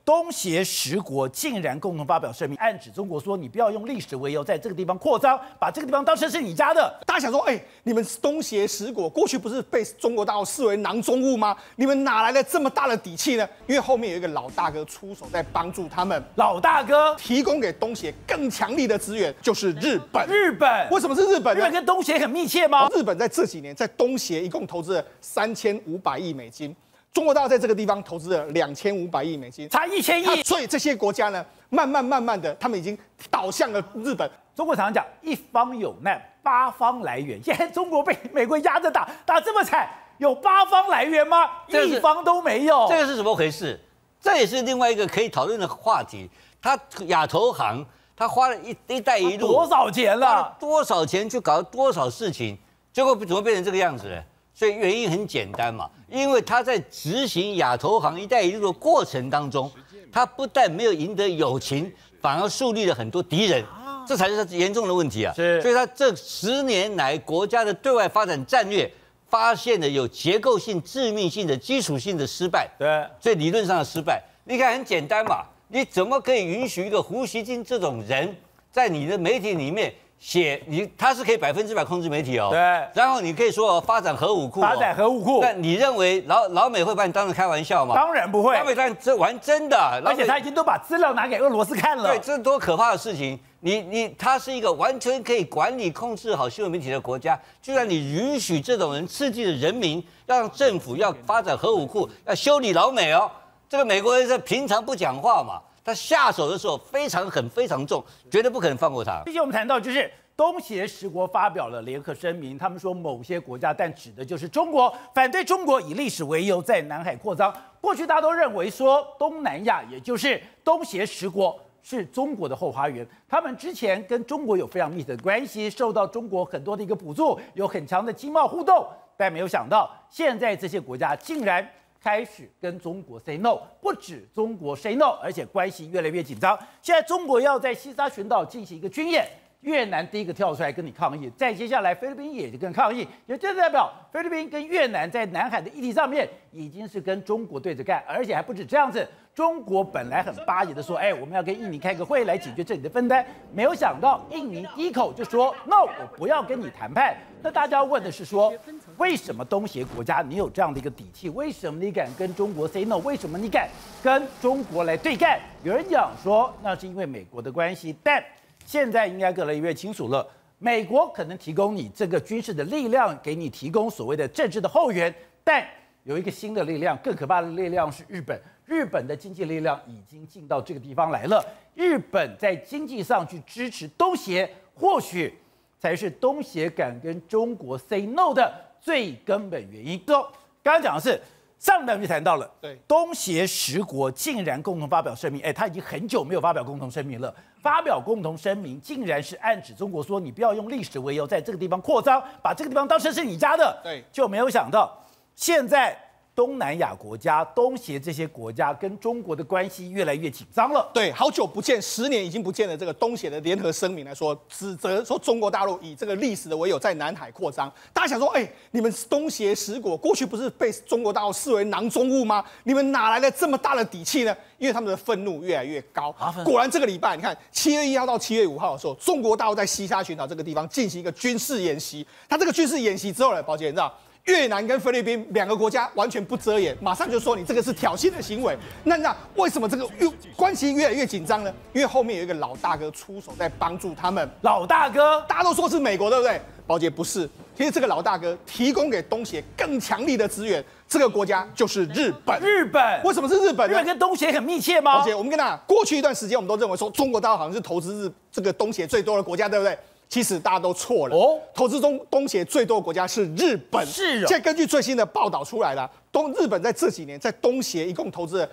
东协10国竟然共同发表声明，暗指中国说你不要用历史为由在这个地方扩张，把这个地方当成是你家的。 大家想说，你们东协10国过去不是被中国大陆视为囊中物吗？你们哪来的这么大的底气呢？因为后面有一个老大哥出手在帮助他们， 老大哥提供给东协更强力的资源，就是日本。 日本为什么是日本呢？ 日本跟东协很密切吗？ 日本在这几年在东协一共投资了3500亿美金。中国大陆在这个地方投资了2500亿美金， 差1000亿， 所以这些国家呢，慢慢的，他们已经倒向了日本。 中国常常讲一方有难八方来援，现在中国被美国压着打这么惨，有八方来援吗？一方都没有， 这个是怎么回事？这也是另外一个可以讨论的话题。他亚投行，他花了一带一路多少钱了？ 多少钱去搞多少事情，结果怎么变成这个样子呢？所以原因很简单嘛，因为他在执行亚投行一带一路的过程当中，他不但没有赢得友情，反而树立了很多敌人，这才是他严重的问题啊。 是， 所以他这10年来国家的对外发展战略发现了有结构性、致命性的基础性的失败。 对， 所以理论上的失败，你看很简单嘛，你怎么可以允许一个胡锡进这种人在你的媒体里面？他是可以100%控制媒体哦。 对。 然后你可以说发展核武库。 发展核武库。 那你认为老美会把你当成开玩笑吗？ 当然不会。 老美当然玩真的。 而且他已经都把资料拿给俄罗斯看了。 对，这多可怕的事情！他是一个完全可以管理控制好新闻媒体的国家，居然你允许这种人刺激了人民，要让政府要发展核武库，要修理老美哦。这个美国人是平常不讲话嘛。他下手的时候非常狠、非常重，绝对不可能放过他。 毕竟我们谈到就是东协10国发表了联合声明，他们说某些国家，但指的就是中国，反对中国以历史为由在南海扩张。过去大家都认为说东南亚，也就是东协10国是中国的后花园，他们之前跟中国有非常密切的关系，受到中国很多的一个补助，有很强的经贸互动，但没有想到现在这些国家竟然开始跟中国 say no， 不止中国 say no， 而且关系越来越紧张。现在中国要在西沙群岛进行一个军演，越南第一个跳出来跟你抗议，再接下来菲律宾也跟抗议，也就代表菲律宾跟越南在南海的议题上面已经是跟中国对着干，而且还不止这样子。中国本来很巴结的说，我们要跟印尼开个会来解决这里的分担，没有想到印尼第一口就说 no， 我不要跟你谈判。那大家问的是说，为什么东协国家你有这样的一个底气？为什么你敢跟中国 say no？ 为什么你敢跟中国来对干？有人讲说那是因为美国的关系，但现在应该越来越清楚了，美国可能提供你这个军事的力量，给你提供所谓的政治的后援，但有一个新的力量，更可怕的力量是日本。日本的经济力量已经进到这个地方来了。日本在经济上去支持东协，或许才是东协敢跟中国 say no 的最根本原因。刚刚讲的是上段就谈到了， 对， 东协10国竟然共同发表声明，他已经很久没有发表共同声明了。发表共同声明，竟然是暗指中国说你不要用历史为由在这个地方扩张，把这个地方当成是你家的。 对， 就没有想到现在东南亚国家、东协这些国家跟中国的关系越来越紧张了。 对，好久不见，10年已经不见了。这个东协的联合声明来说，指责说中国大陆以这个历史的为由在南海扩张。大家想说，你们东协10国过去不是被中国大陆视为囊中物吗？你们哪来的这么大的底气呢？因为他们的愤怒越来越高。果然，这个礼拜你看，7月1号到7月5号的时候，中国大陆在西沙群岛这个地方进行一个军事演习。他这个军事演习之后呢，宝姐你知道？越南跟菲律宾2个国家完全不遮掩，马上就说你这个是挑衅的行为。那为什么这个关系越来越紧张呢？因为后面有一个老大哥出手在帮助他们。 老大哥， 大家都说是美国，对不对？宝姐不是，其实这个老大哥提供给东协更强力的资源，这个国家就是日本。 日本为什么是日本呢？ 日本跟东协很密切吗？ 宝姐，我们跟大家过去一段时间，我们都认为说中国大陆好像是投资这个东协最多的国家，对不对？其实大家都错了哦，投资东协最多的国家是日本。 是啊， 现在根据最新的报道出来了，日本在这几年在东协一共投资了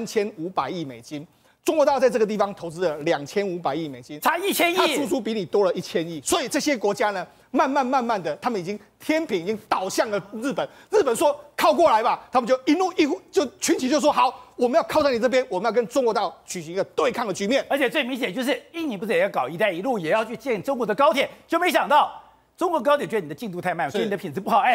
3500亿美金，中国大陆在这个地方投资了2500亿美金， 差1000亿， 它足足比你多了1000亿。所以这些国家呢，慢慢的，他们已经天平已经倒向了日本。日本说靠过来吧，他们就一怒一呼，就群起就说好。我们要靠在你这边，我们要跟中国大陆举行一个对抗的局面。 而且最明显就是印尼不是也要搞一带一路，也要去建中国的高铁，就没想到中国高铁觉得你的进度太慢，所以你的品质不好，他要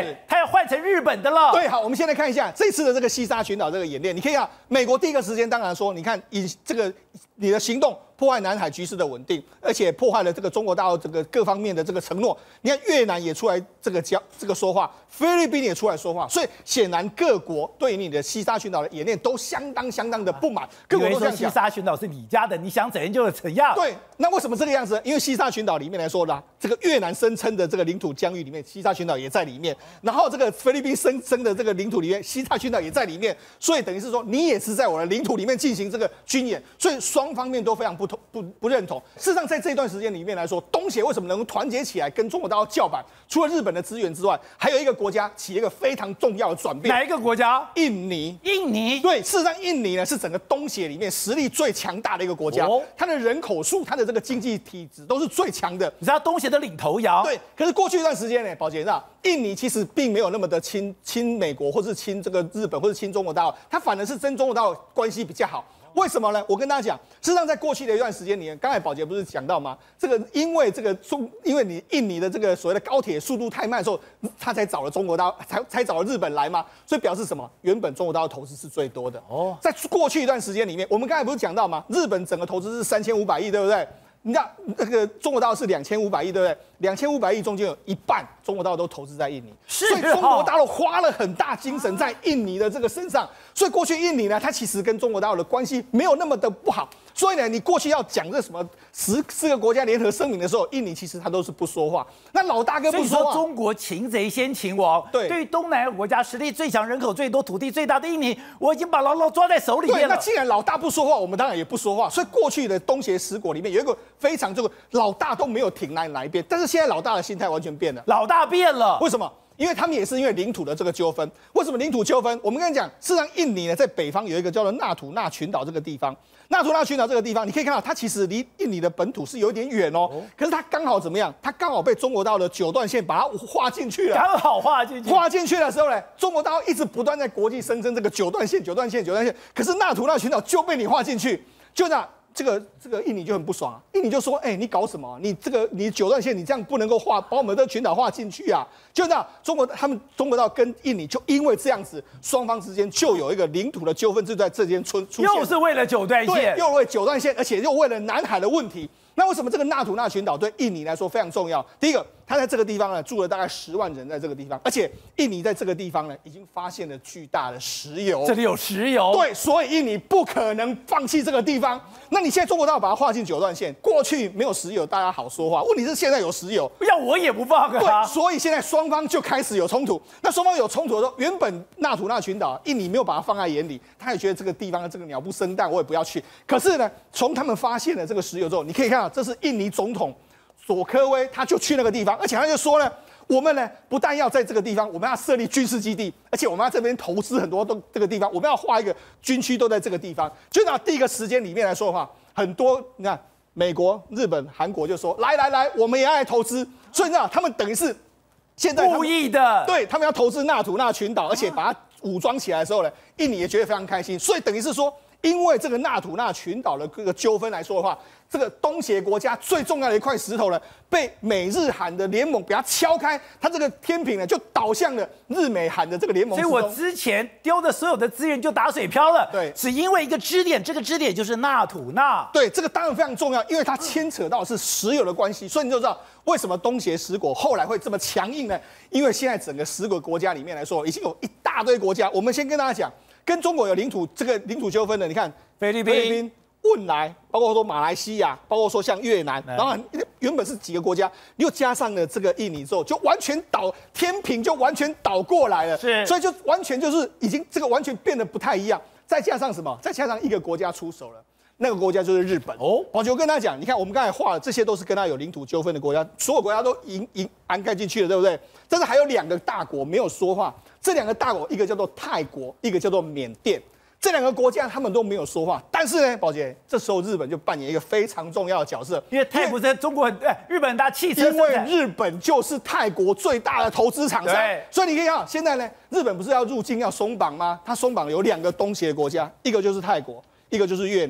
要换成日本的了。 对，好，我们先来看一下这次的这个西沙群岛这个演练，你可以看美国第一个时间当然说，你看以这个你的行动破坏南海局势的稳定，而且破坏了这个中国大陆这个各方面的这个承诺。你看越南也出来这个说话，菲律宾也出来说话，所以显然各国对于你的西沙群岛的演练都相当的不满。各国都这样讲，西沙群岛是你家的，你想怎样就怎样。 对，那为什么这个样子？因为西沙群岛里面来说呢，这个越南声称的这个领土疆域里面，西沙群岛也在里面，然后这个菲律宾声称的这个领土里面，西沙群岛也在里面，所以等于是说你也是在我的领土里面进行这个军演，所以双方面都非常不认同。事实上，在这一段时间里面来说，东协为什么能够团结起来跟中国大陆叫板？除了日本的资源之外，还有一个国家起一个非常重要的转变。 哪一个国家？ 印尼。 印尼。 对，事实上，印尼呢是整个东协里面实力最强大的一个国家，它的人口数、它的这个经济体质都是最强的。 你知道东协的领头羊。 对，可是过去一段时间呢，宝杰知道，印尼其实并没有那么的亲美国，或是亲这个日本，或是亲中国大陆，它反而是跟中国大陆关系比较好。为什么呢？我跟大家讲，事实上，在过去的一段时间里面，刚才宝杰不是讲到吗？这个因为你印尼的这个所谓的高铁速度太慢的时候，他才找了中国大陆，才找了日本来嘛，所以表示什么？原本中国大陆投资是最多的哦。在过去一段时间里面，我们刚才不是讲到吗？日本整个投资是3500亿，对不对？你知道那个中国大陆是2500亿，对不对？2500亿中间有一半中国大陆都投资在印尼，所以中国大陆花了很大精神在印尼的这个身上。所以过去印尼呢，它其实跟中国大陆的关系没有那么的不好。所以呢，你过去要讲这什么四个国家联合声明的时候，印尼其实他都是不说话。那老大哥不说话。 所以说中国擒贼先擒王。 对， 对于东南亚国家实力最强、人口最多、土地最大的印尼，我已经把牢牢抓在手里面了。 对，那既然老大不说话，我们当然也不说话。所以过去的东协10国里面有一个非常这个老大都没有挺哪一边，但是现在老大的心态完全变了。 老大变了， 为什么？因为他们也是因为领土的这个纠纷。为什么领土纠纷？我们跟你讲，事实上印尼呢在北方有一个叫做纳土纳群岛这个地方。纳土纳群岛这个地方，你可以看到它其实离印尼的本土是有点远哦。可是它刚好怎么样？它刚好被中国大陆的9段线把它划进去了。 刚好划进去。 划进去的时候呢，中国大陆一直不断在国际声称这个9段线。可是纳土纳群岛就被你划进去，就那。这个印尼就很不爽啊，印尼就说：“你搞什么？你9段线你这样不能够把我们的群岛划进去啊！”就这样，中国大陆跟印尼就因为这样子，双方之间就有一个领土的纠纷，就在这间出现。 又是为了9段线， 对，又为9段线，而且又为了南海的问题。那为什么这个纳土纳群岛对印尼来说非常重要？第一个，他在这个地方呢住了大概10万人，在这个地方，而且印尼在这个地方呢已经发现了巨大的石油， 这里有石油， 对，所以印尼不可能放弃这个地方。那你现在中国大陆把它划进9段线，过去没有石油，大家好说话，问题是现在有石油， 要我也不放啊。 对，所以现在双方就开始有冲突。那双方有冲突的时候，原本纳土纳群岛印尼没有把它放在眼里，他也觉得这个地方的这个鸟不生蛋，我也不要去。可是呢，从他们发现了这个石油之后，你可以看到，这是印尼总统佐科威，他就去那个地方，而且他就说呢，我们呢不但要在这个地方，我们要设立军事基地，而且我们要这边投资很多这个地方，我们要画一个军区都在这个地方。就拿第一个时间里面来说的话，很多你看美国、日本、韩国就说来，我们也要来投资，所以你知道他们等于是现在故意的， 对他们要投资纳土纳群岛，而且把它武装起来的时候呢，印尼也觉得非常开心，所以等于是说。因为这个纳土纳群岛的这个纠纷来说的话，这个东协国家最重要的一块石头呢，被美日韩的联盟给它敲开，它这个天平呢就倒向了日美韩的这个联盟之中。 所以我之前丢的所有的资源就打水漂了。 对， 只因为一个支点，这个支点就是纳土纳。 对，这个当然非常重要，因为它牵扯到是石油的关系，所以你就知道为什么东协10国后来会这么强硬呢？因为现在整个10个国家里面来说，已经有一大堆国家。我们先跟大家讲。跟中国有领土纠纷的，你看菲律宾、 汶莱，包括说马来西亚，包括说像越南，然后原本是几个国家，又加上了这个印尼之后，就完全天平就完全倒过来了， 是， 所以就完全就是已经这个完全变得不太一样。再加上什么？再加上一个国家出手了。那个国家就是日本哦。宝球跟他讲，你看我们刚才画的这些都是跟他有领土纠纷的国家，所有国家都涵盖进去了，对不对？但是还有2个大国没有说话，这2个大国一个叫做泰国，一个叫做缅甸。这2个国家他们都没有说话，但是呢，宝杰，这时候日本就扮演一个非常重要的角色， 因为泰国在中国日本很大汽车， 因为日本就是泰国最大的投资厂商，所以你可以看，现在呢，日本不是要入境要松绑吗？它松绑有2个东协的国家，一个就是泰国，一个就是越南。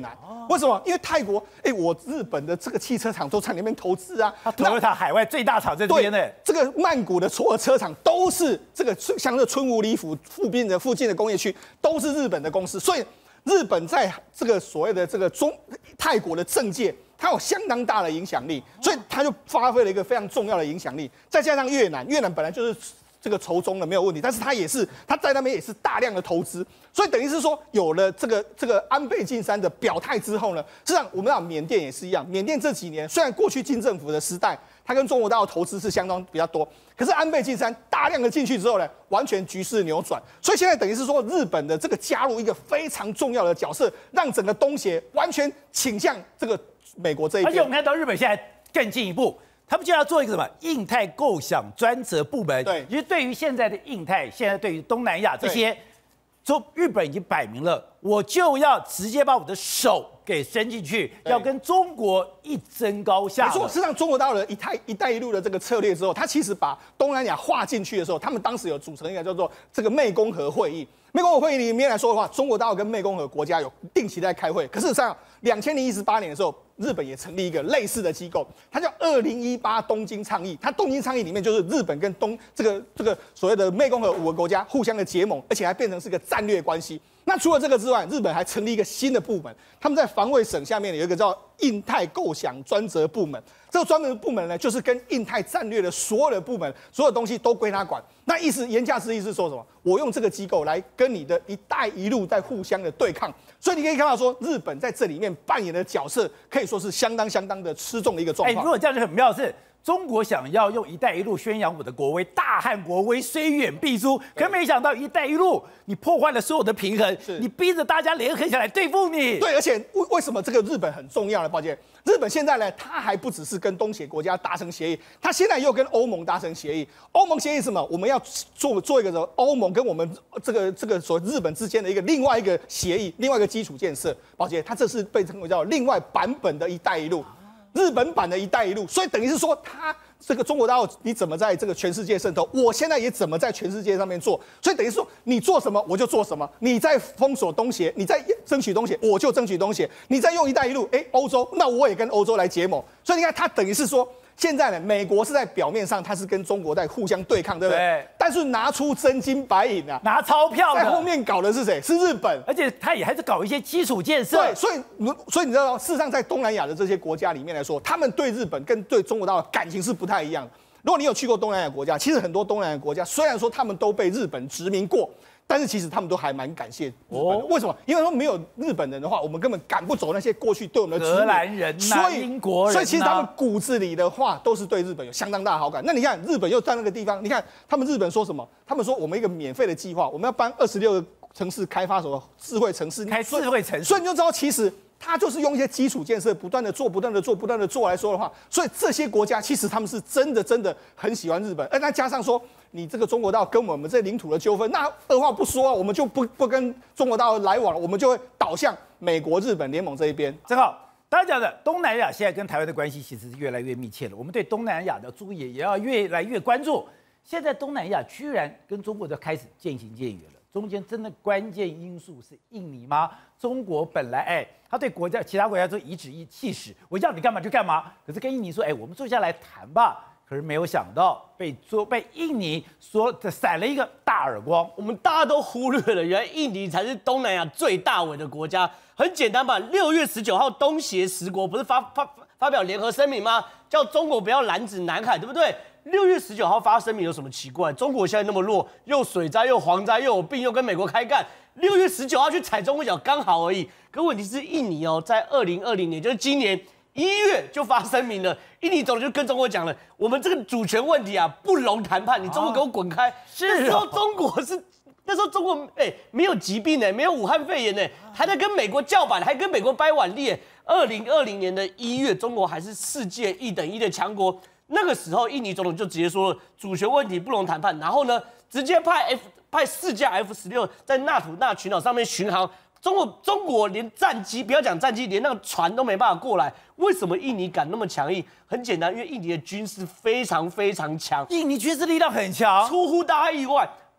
为什么？因为泰国，我日本的这个汽车厂都在那边投资啊。 Toyota 海外最大厂在这边呢。 这个曼谷的所有车厂都是这个像这春武里附近的工业区都是日本的公司，所以日本在这个所谓的这个泰国的政界，它有相当大的影响力，所以它就发挥了一个非常重要的影响力。再加上越南本来就是这个仇中的没有问题，但是它在那边也是大量的投资，所以等于是说有了这个安倍晋三的表态之后呢，事实上我们讲缅甸也是一样，缅甸这几年虽然过去金政府的时代，它跟中国大陆投资是相当比较多，可是安倍晋三大量的进去之后呢，完全局势扭转，所以现在等于是说日本的这个加入一个非常重要的角色，让整个东协完全倾向这个美国这一边。 而且我们看到日本现在更进一步。他们就要做一个什么印太构想专责部门， 对， 就是对于现在的印太，现在对于东南亚这些，日本已经摆明了，我就要直接把我的手给伸进去，要跟中国一争高下。 没错，事实上中国大陆的一带一路的这个策略之后，他其实把东南亚划进去的时候，他们当时有组成一个叫做这个湄公河会议。湄公河会议里面来说的话，中国大陆跟湄公河国家有定期在开会。可是事实上，2018年的时候，日本也成立一个类似的机构，它叫2018东京倡议。它东京倡议里面就是日本跟这个所谓的湄公河5个国家互相的结盟，而且还变成是个战略关系。那除了这个之外，日本还成立一个新的部门，他们在防卫省下面有一个叫印太构想专责部门。这个专门的部门呢，就是跟印太战略的所有的部门、所有东西都归他管。那言下之意是说什么？我用这个机构来跟你的一带一路在互相的对抗。所以你可以看到说，日本在这里面扮演的角色可以说是相当的吃重的一个状况。 如果这样就很妙是。中国想要用“一带一路”宣扬我的国威，大汉国威虽远必诛。可没想到“一带一路”你破坏了所有的平衡，你逼着大家联合起来对付你。 对，而且为什么这个日本很重要呢？抱歉，日本现在呢，它还不只是跟东协国家达成协议，它现在又跟欧盟达成协议。欧盟协议是什么？我们要做一个欧盟跟我们这个所日本之间的另外一个协议，另外一个基础建设。抱歉，它这是被称为叫另外版本的一带一路。日本版的一带一路，所以等于是说，它这个中国大陆你怎么在这个全世界渗透，我现在也怎么在全世界上面做，所以等于说你做什么我就做什么，你在封锁东协，你在争取东协，我就争取东协，你在用一带一路，欧洲，那我也跟欧洲来结盟，所以你看，它等于是说。现在呢，美国是在表面上，它是跟中国在互相对抗，对不对？ 对。 但是拿出真金白银啊， 拿钞票的， 在后面搞的是谁？是日本， 而且他也还是搞一些基础建设。 对，所以你知道，事实上在东南亚的这些国家里面来说，他们对日本跟对中国大陆感情是不太一样的。如果你有去过东南亚国家，其实很多东南亚国家虽然说他们都被日本殖民过。但是其实他们都还蛮感谢日本的，为什么？因为说没有日本人的话，我们根本赶不走那些过去对我们的荷兰人呐、英国人呐， 所以其实他们骨子里的话都是对日本有相当大的好感。那你看日本又在那个地方，你看他们日本说什么？他们说我们一个免费的计划，我们要帮26个城市开发什么智慧城市， 开智慧城市， 所以你就知道其实。他就是用一些基础建设不断的做来说的话，所以这些国家其实他们是真的很喜欢日本，那加上说你这个中国大陆跟我们这领土的纠纷，那二话不说啊，我们就不跟中国大陆来往了，我们就会倒向美国、日本联盟这一边。 正好，大家讲的东南亚现在跟台湾的关系其实是越来越密切了，我们对东南亚的注意也要越来越关注。现在东南亚居然跟中国就开始渐行渐远了。中间真的关键因素是印尼吗？中国本来他对其他国家都颐指气使，我要你干嘛就干嘛。可是跟印尼说，我们坐下来谈吧。可是没有想到被印尼说闪了一个大耳光。 我们大家都忽略了，原来印尼才是东南亚最大尾的国家。很简单吧，6月19号东协10国不是发表联合声明吗？叫中国不要染指南海，对不对？6月19号发声明有什么奇怪？中国现在那么弱，又水灾又蝗灾又有病，又跟美国开干，6月19号去踩中国脚刚好而已。可问题是印尼在2020年，就是今年1月就发声明了，印尼总理就跟中国讲了，我们这个主权问题啊不容谈判，你中国给我滚开。那时候中国没有疾病没有武汉肺炎还在跟美国叫板，还跟美国掰腕力2020年的1月，中国还是世界1等1的强国。那个时候，印尼总统就直接说了，主权问题不容谈判，然后呢，直接派4架F-16在纳土纳群岛上面巡航。中国连战机，不要讲战机，连那个船都没办法过来。为什么印尼敢那么强硬？很简单，因为印尼的军事非常强， 印尼军事力量很强， 出乎大家意外。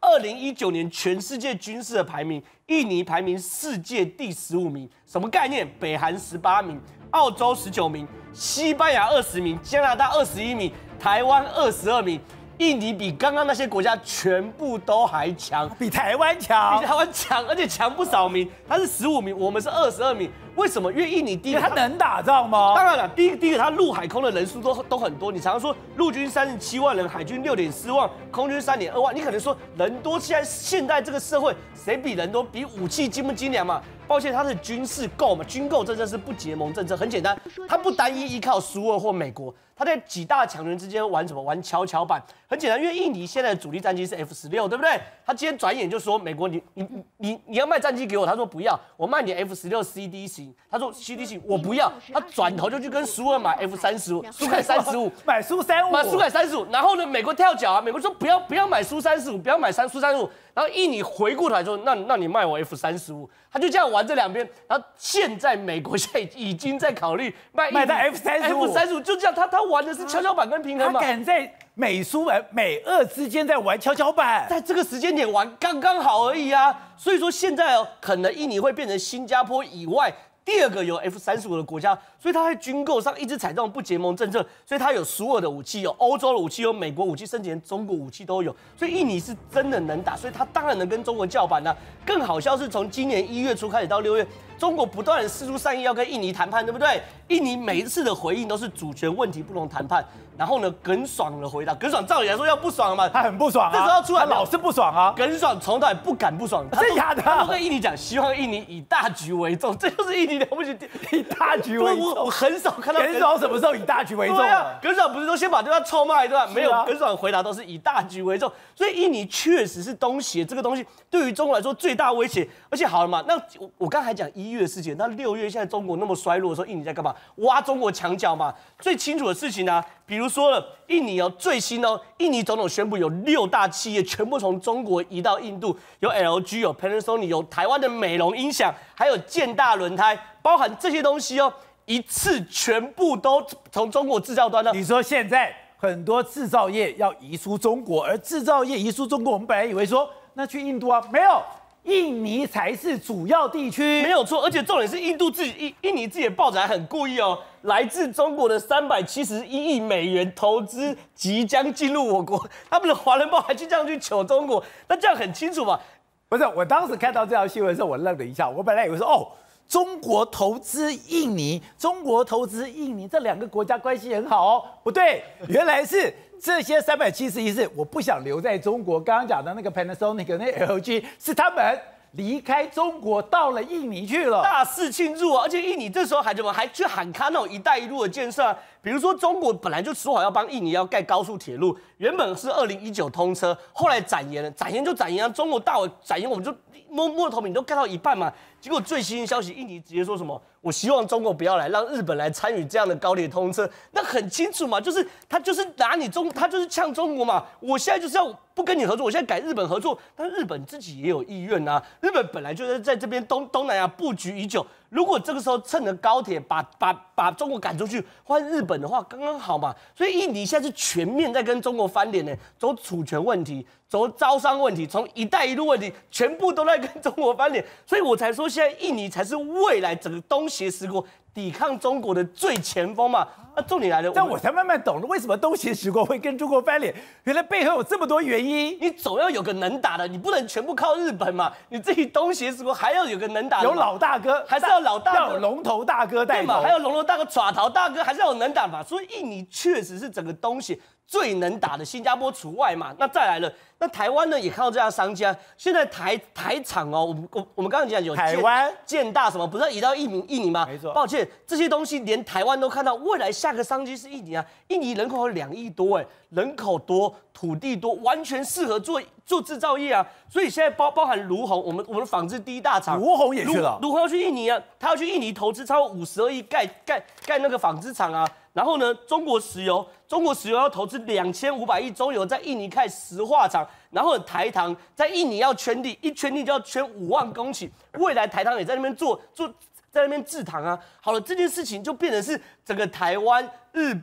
2019年全世界军事的排名，印尼排名世界第15名，什么概念？北韩18名，澳洲19名，西班牙20名，加拿大21名，台湾22名。印尼比刚刚那些国家全部都还强， 比台湾强， 比台湾强，而且强不少名。他是15名，我们是22名。为什么？因为印尼第一个他能打仗吗？ 当然了，第一个他陆海空的人数都很多。你常常说陆军37万人，海军6.4万，空军3.2万。你可能说人多，现在这个社会谁比人多？比武器精不精良嘛？抱歉，他的军事够嘛？军购政策是不结盟政策，很简单，他不单一依靠苏俄或美国。他在几大强权之间玩什么？玩跷跷板。很简单，因为印尼现在的主力战机是 F16，对不对？他今天转眼就说美国，你要卖战机给我，他说不要，我卖你 F16 CD 型，他说 CD 型我不要，他转头就去跟苏俄买 F35，苏凯35， 买苏35， 买苏凯35。然后呢，美国跳脚啊，美国说不要买苏35，不要买苏35。然后印尼回过头来说，那你卖我 F35，他就这样玩这两边。然后现在美国现在已经在考虑卖在 F35， 就这样，他玩的是跷跷板跟平衡嘛。 他敢在美俄之间在玩跷跷板， 在这个时间点玩刚刚好而已啊。所以说现在可能印尼会变成新加坡以外第二个有 F35的国家，所以它在军购上一直采这种不结盟政策，所以它有苏俄的武器，有欧洲的武器，有美国武器，甚至连中国武器都有。所以印尼是真的能打，所以它当然能跟中国叫板啊。更好笑是从今年1月初开始到6月，中国不断的释出善意要跟印尼谈判，对不对？印尼每一次的回应都是主权问题不容谈判，然后呢，耿爽的回答，耿爽照理来说要不爽嘛， 他很不爽啊， 这时候要出来他老是不爽啊。 耿爽从来不敢不爽， 真假的？ 他都跟印尼讲，希望印尼以大局为重，这就是印尼了不起， 以大局为重。 我很少看到耿爽什么时候以大局为重啊？耿爽不是都先把对方臭骂一段，没有，耿爽回答都是以大局为重，所以印尼确实是东协这个东西对于中国来说最大威胁。而且好了嘛，那我刚才讲1月的事情，那6月现在中国那么衰落的时候，印尼在干嘛？挖中国墙角嘛。最清楚的事情呢，比如说了，印尼最新印尼总统宣布有6大企业全部从中国移到印度，有 LG， 有 Panasonic， 有台湾的美容音响，还有建大轮胎，包含这些东西一次全部都从中国制造端你说现在很多制造业要移出中国，而制造业移出中国，我们本来以为说那去印度啊，没有。印尼才是主要地区， 没有错，而且重点是印尼自己的报纸还很故意来自中国的371亿美元投资即将进入我国，他们的华人报还去这样去求中国，那这样很清楚嘛？ 不是，我当时看到这条新闻的时候，我愣了一下，我本来以为说中国投资印尼，这2个国家关系很好不对，原来是。这些371亿是我不想留在中国，刚刚讲的那个 Panasonic 那 LG 是他们离开中国到了印尼去了， 大肆庆祝而且印尼这时候还去喊卡那种“一带一路”的建设比如说中国本来就说好要帮印尼要盖高速铁路，原本是2019通车，后来展延了，展延就展延啊，中国大伟展延我们就摸头，你都盖到一半嘛。结果最新的消息，印尼直接说什么？我希望中国不要来，让日本来参与这样的高铁通车。那很清楚嘛，就是他就是拿你他就是呛中国嘛。我现在就是要不跟你合作，我现在改日本合作，但日本自己也有意愿啊。日本本来就是在这边东南亚布局已久，如果这个时候趁着高铁把中国赶出去，换日本的话，刚刚好嘛。所以印尼现在是全面在跟中国翻脸呢，走主权问题，走招商问题，从“一带一路”问题，全部都在跟中国翻脸。所以我才说，现在印尼才是未来整个东协十国抵抗中国的最前锋嘛。那重点来了， 但我才慢慢懂了为什么东协十国会跟中国翻脸，原来背后有这么多原因。 你总要有个能打的，你不能全部靠日本嘛。你自己东协十国还要有个能打的， 有老大哥， 还是要老大哥， 要有龙头大哥带头， 还有龙头大哥、爪头大哥，还是要有能打法。所以印尼确实是整个东协最能打的，新加坡除外嘛。那再来了，那台湾呢也看到这样商家，现在台厂我们刚刚讲有台湾建大什么，不是要移到印尼吗？ 没错， 抱歉，这些东西连台湾都看到，未来下个商机是印尼啊。印尼人口有2亿多，人口多，土地多，完全适合做制造业啊。所以现在包含卢鸿，我们的纺织第一大厂， 卢鸿也去了， 卢鸿要去印尼啊，他要去印尼投资超过52亿盖那个纺织厂啊。然后呢，中国石油要投资2500亿中油在印尼开石化厂，然后台糖在印尼要圈地，一圈地就要圈5万公顷，未来台糖也在那边在那边制糖啊。好了，这件事情就变成是整个台湾、日本、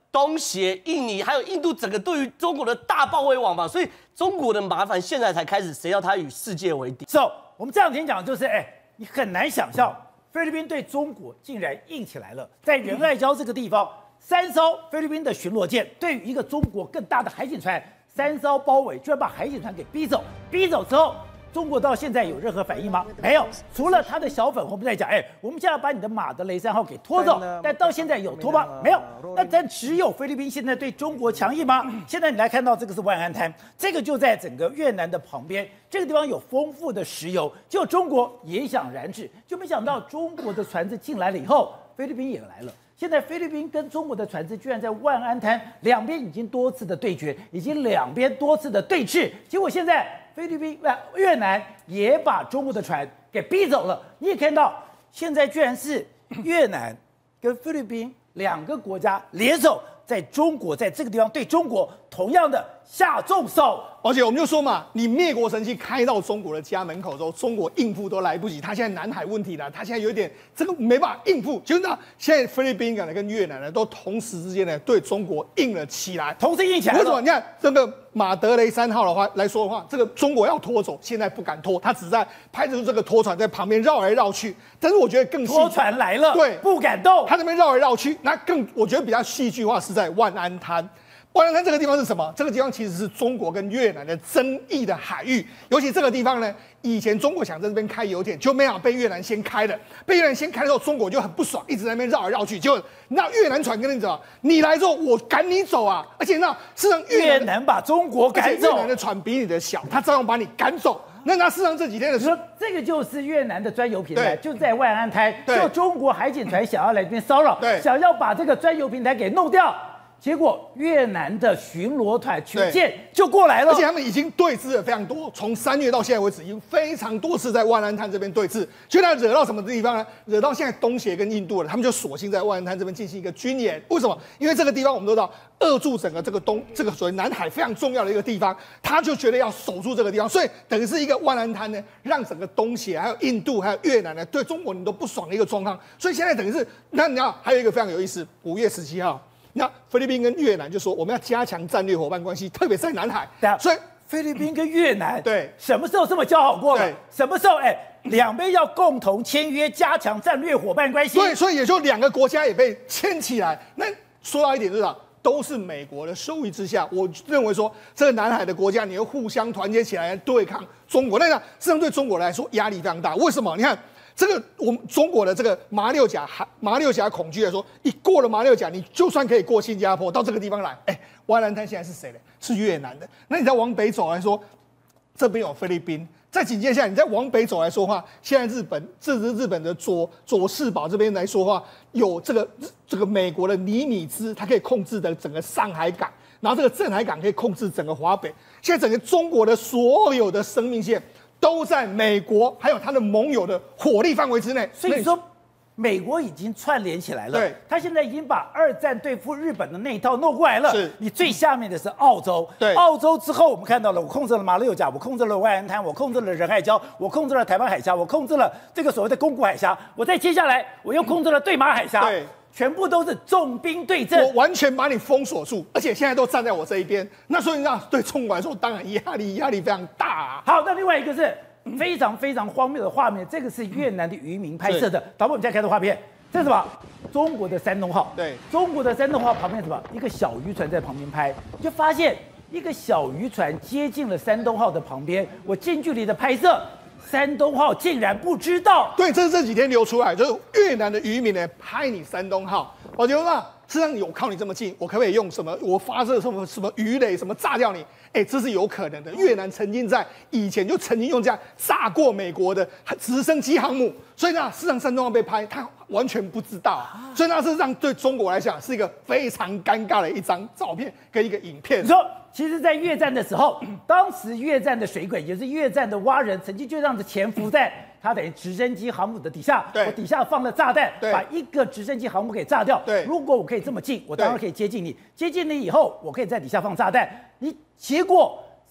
东协、印尼还有印度整个对于中国的大包围网嘛，所以中国的麻烦现在才开始，谁要它与世界为敌？ 我们这两天讲的就是，你很难想象菲律宾对中国竟然硬起来了，在仁爱礁这个地方，3艘菲律宾的巡逻舰对于一个中国更大的海警船，3艘包围，居然把海警船给逼走，逼走之后。中国到现在有任何反应吗？没有，除了他的小粉红在讲，我们现在要把你的马德雷3号给拖走，但到现在有拖吗？没有。那但只有菲律宾现在对中国强硬吗？现在你来看到这个是万安滩，这个就在整个越南的旁边，这个地方有丰富的石油，就中国也想染指，就没想到中国的船只进来了以后，菲律宾也来了。现在菲律宾跟中国的船只居然在万安滩两边已经多次的对决，已经两边多次的对峙，结果现在。菲律宾、越南也把中国的船给逼走了。你也看到，现在居然是越南跟菲律宾2个国家联手，在中国在这个地方对中国同样的下重手。 而且我们就说嘛，你灭国神器开到中国的家门口之后，中国应付都来不及。他现在南海问题了，他现在有点这个没办法应付。就是呢，现在菲律宾跟越南呢都同时之间呢对中国硬了起来， 同时硬起来。 为什么？你看这个马德雷3号的话来说的话，这个中国要拖走，现在不敢拖，他只在拍着这个拖船在旁边绕来绕去。但是我觉得更拖船来了， 对， 不敢动， 他那边绕来绕去。那我觉得比较戏剧化是在万安滩。万安滩这个地方是什么？这个地方其实是中国跟越南的争议的海域，尤其这个地方呢，以前中国想在这边开油田，就没想被越南先开了。被越南先开之后，中国就很不爽，一直在那边绕来绕去。就那越南船跟你走，你来之后我赶你走啊！而且那事实上越南把中国赶走， 越南的船比你的小，他照样把你赶走。那事实上这几天的说，这个就是越南的专油平台，就在万安滩，就中国海警船想要来这边骚扰，想要把这个专油平台给弄掉。结果越南的巡逻团群舰就过来了， 而且他们已经对峙了非常多，从3月到现在为止，已经非常多次在万安滩这边对峙。就他惹到什么地方呢？惹到现在东协跟印度了，他们就索性在万安滩这边进行一个军演。为什么？因为这个地方我们都知道，扼住整个这个所谓南海非常重要的一个地方，他就觉得要守住这个地方，所以等于是一个万安滩呢，让整个东协还有印度还有越南呢，对中国人都不爽的一个状况。所以现在等于是，那你知道还有一个非常有意思，5月17号。那菲律宾跟越南就说我们要加强战略伙伴关系，特别是在南海。 所以菲律宾跟越南对什么时候这么交好过了？什么时候两边要共同签约加强战略伙伴关系？ 对，所以也就2个国家也被牵起来。那说到一点就是都是美国的受益之下，我认为说这个南海的国家你要互相团结起来对抗中国，那实际上对中国来说压力非常大。为什么？你看。这个我们中国的这个马六甲恐惧来说，一过了马六甲，你就算可以过新加坡到这个地方来，万安滩现在是谁呢？是越南的。那你再往北走来说，这边有菲律宾，再紧接下来你再往北走来说话，现在日本的佐世保这边来说话，有这个美国的尼米兹，它可以控制的整个上海港，然后这个镇海港可以控制整个华北。现在整个中国的所有的生命线。都在美国还有他的盟友的火力范围之内， 所以说美国已经串联起来了。 对， 他现在已经把2战对付日本的那一套弄过来了。 是， 你最下面的是澳洲。 对， 澳洲之后我们看到了，我控制了马六甲，我控制了万安滩，我控制了仁爱礁，我控制了台湾海峡，我控制了这个所谓的宫古海峡，我再接下来我又控制了对马海峡。 对。 全部都是重兵对阵， 我完全把你封锁住，而且现在都站在我这一边。那所以让对中国来说，当然压力非常大啊。 好，那另外一个是非常非常荒谬的画面，这个是越南的渔民拍摄的。导播，我们现在看到画面，这是什么？中国的山东号。 对， 中国的山东号旁边什么？一个小渔船在旁边拍，你就发现一个小渔船接近了山东号的旁边，我近距离的拍摄。山东号竟然不知道， 对，这是这几天流出来，就是越南的渔民呢拍你山东号，我觉得事实上有靠你这么近，我可不可以用什么？我发射什么鱼雷，什么炸掉你？这是有可能的。越南曾经在以前就曾经用这样炸过美国的直升机航母，所以事实上山东号被拍，他完全不知道，所以事实上对中国来讲是一个非常尴尬的一张照片跟一个影片。 你说。其实，在越战的时候，当时越战的水鬼也是越战的蛙人，曾经就这样子潜伏在他等于直升机航母的底下，我底下放了炸弹，把一个直升机航母给炸掉。如果我可以这么近，我当然可以接近你。接近你以后，我可以在底下放炸弹。结果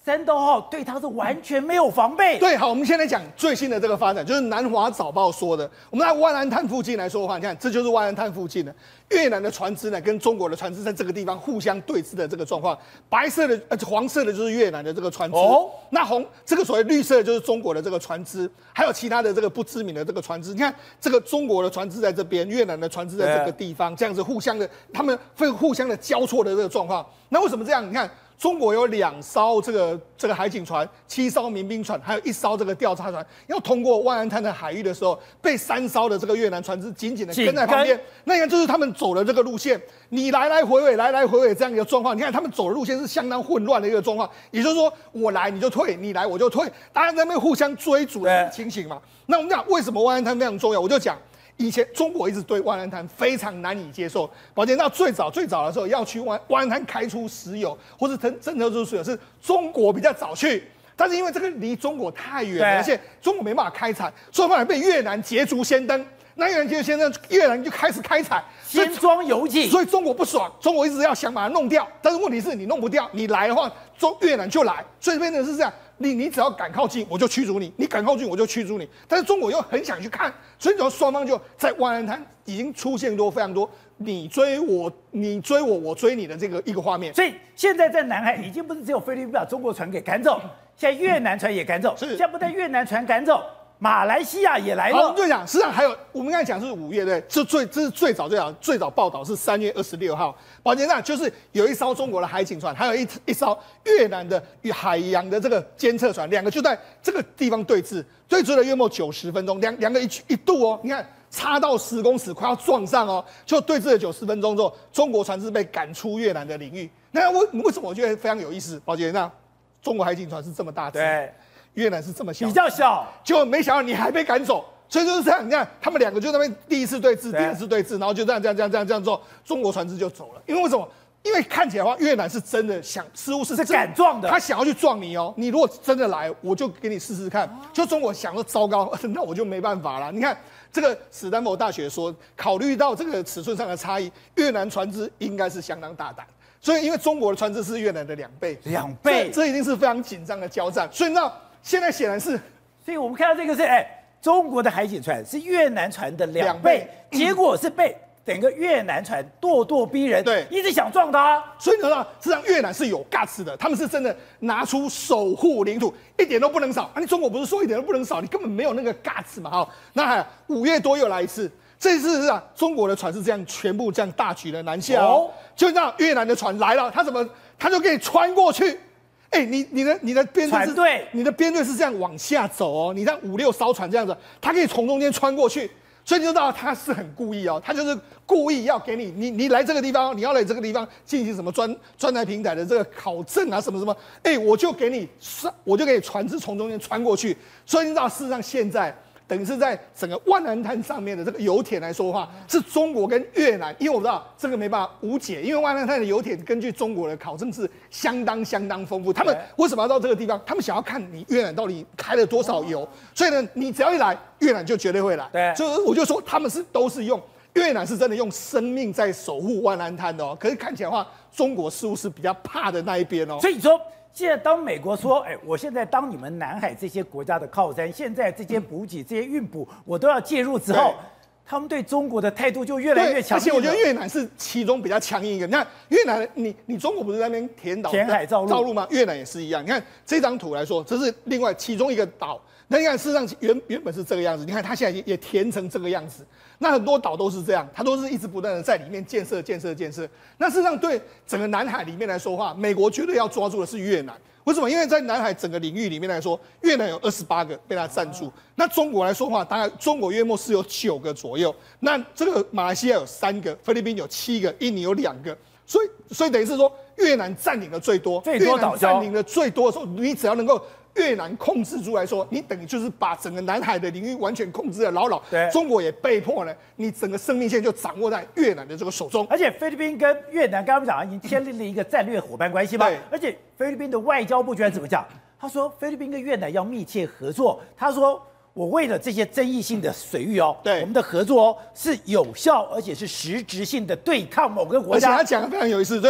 山东号对他是完全没有防备。 对，好，我们现在讲最新的这个发展，就是南华早报说的。我们在万安滩附近来说的话，你看，这就是万安滩附近的越南的船只呢，跟中国的船只在这个地方互相对峙的这个状况。白色的、黄色的就是越南的这个船只，那这个所谓绿色的就是中国的这个船只，还有其他的这个不知名的这个船只。你看，这个中国的船只在这边，越南的船只在这个地方，这样子互相的，他们会互相的交错的这个状况。那为什么这样？你看。中国有2艘这个海警船，7艘民兵船，还有1艘这个调查船，要通过万安滩的海域的时候，被3艘的这个越南船只紧紧的跟在旁边。那你看，就是他们走的这个路线，你来来回回这样一个状况。你看他们走的路线是相当混乱的一个状况，也就是说，我来你就退，你来我就退，大家在那边互相追逐的情形嘛。那我们讲为什么万安滩非常重要，我就讲。以前中国一直对万安滩非常难以接受，宝剑那最早的时候要去万安滩开出石油或是征收出石油，是中国比较早去，但是因为这个离中国太远了，而且中国没办法开采，所以后来被越南捷足先登。那越南捷足先登，越南就开始开采， 先装油井， 所以中国不爽，中国一直要想把它弄掉，但是问题是你弄不掉，你来的话，越南就来，所以变成是这样。你只要敢靠近，我就驱逐你；你敢靠近，我就驱逐你。但是中国又很想去看，所以然后双方就在万安滩已经出现过非常多你追我，我追你的这个一个画面。 所以现在在南海已经不是只有菲律宾把中国船给赶走，现在越南船也赶走。现在不但越南船赶走，马来西亚也来了。 好，我们就讲，实际上还有我们刚才讲是5月对，这是最早报道是3月26号。宝剑上就是有1艘中国的海警船，还有一艘越南的海洋的这个监测船，2个就在这个地方对峙了约莫90分钟，两个一度哦，你看差到10公尺，快要撞上哦，就对峙了90分钟之后，中国船只被赶出越南的领域。那为什么我觉得非常有意思？宝剑上，中国海警船是这么大只，对。越南是这么小， 比较小， 就没想到你还被赶走，所以就是这样。你看，他们2个就在那边第一次对峙，然后就这样之后，中国船只就走了。因为为什么？因为看起来的话，越南是真的似乎是敢撞的， 他想要去撞你哦。你如果真的来，我就给你试试看。就中国想说糟糕，那我就没办法了。你看这个史丹佛大学说，考虑到这个尺寸上的差异，越南船只应该是相当大胆。所以因为中国的船只是越南的2倍，2倍，这一定是非常紧张的交战。所以那现在显然是， 所以我们看到这个是，中国的海警船是越南船的2倍，结果是被整个越南船咄逼人， 对， 一直想撞他。 所以呢，实际上越南是有 guts 的，他们是真的拿出守护领土，一点都不能少。你中国不是说一点都不能少，你根本没有那个 guts 嘛，哈。那5月多又来一次，这次是中国的船是这样全部这样大举的南下哦，就让越南的船来了，他就可以穿过去。你的编队你的编队是这样往下走哦，你让5、6艘船这样子，他可以从中间穿过去，所以你就知道他是很故意哦，他就是故意要给你来这个地方，你要来这个地方进行什么专台平台的这个考证啊，什么，我就给你船只从中间穿过去，所以你知道事实上现在。等于是在整个万安滩上面的这个油田来说的话，是中国跟越南，因为我知道这个没办法无解，因为万安滩的油田根据中国的考证是相当丰富。他们为什么要到这个地方？他们想要看你越南到底开了多少油，所以呢，你只要一来，越南就绝对会来。对，所以我就说他们都是用越南是真的用生命在守护万安滩的哦。可是看起来的话，中国似乎是比较怕的那一边哦。 所以你说。现在当美国说，我现在当你们南海这些国家的靠山，现在这些补给、这些运补，我都要介入之后，他们对中国的态度就越来越强硬。 而且我觉得越南是其中比较强硬一个。你看越南，你中国不是在那边填海造陆吗？越南也是一样。你看这张图来说，这是另外其中一个岛。那你看，事实上原本是这个样子，你看它现在也填成这个样子。那很多岛都是这样，它都是一直不断的在里面建设。那事实上对整个南海里面来说的话，美国绝对要抓住的是越南。为什么？因为在南海整个领域里面来说，越南有28个被它占住。那中国来说的话，大概中国约莫是有9个左右。那这个马来西亚有3个，菲律宾有7个，印尼有2个。所以等于是说，越南占领的最多，越南占领的最多的时候，你只要能够。越南控制住来说，你等于就是把整个南海的领域完全控制了牢牢。对，中国也被迫呢，你整个生命线就掌握在越南的这个手中。 而且菲律宾跟越南刚刚讲已经建立了一个战略伙伴关系嘛。对。而且菲律宾的外交部居然怎么讲？他说菲律宾跟越南要密切合作。他说我为了这些争议性的水域哦，对，我们的合作哦是有效而且是实质性的对抗某个国家。 而且他讲的非常有意思，对。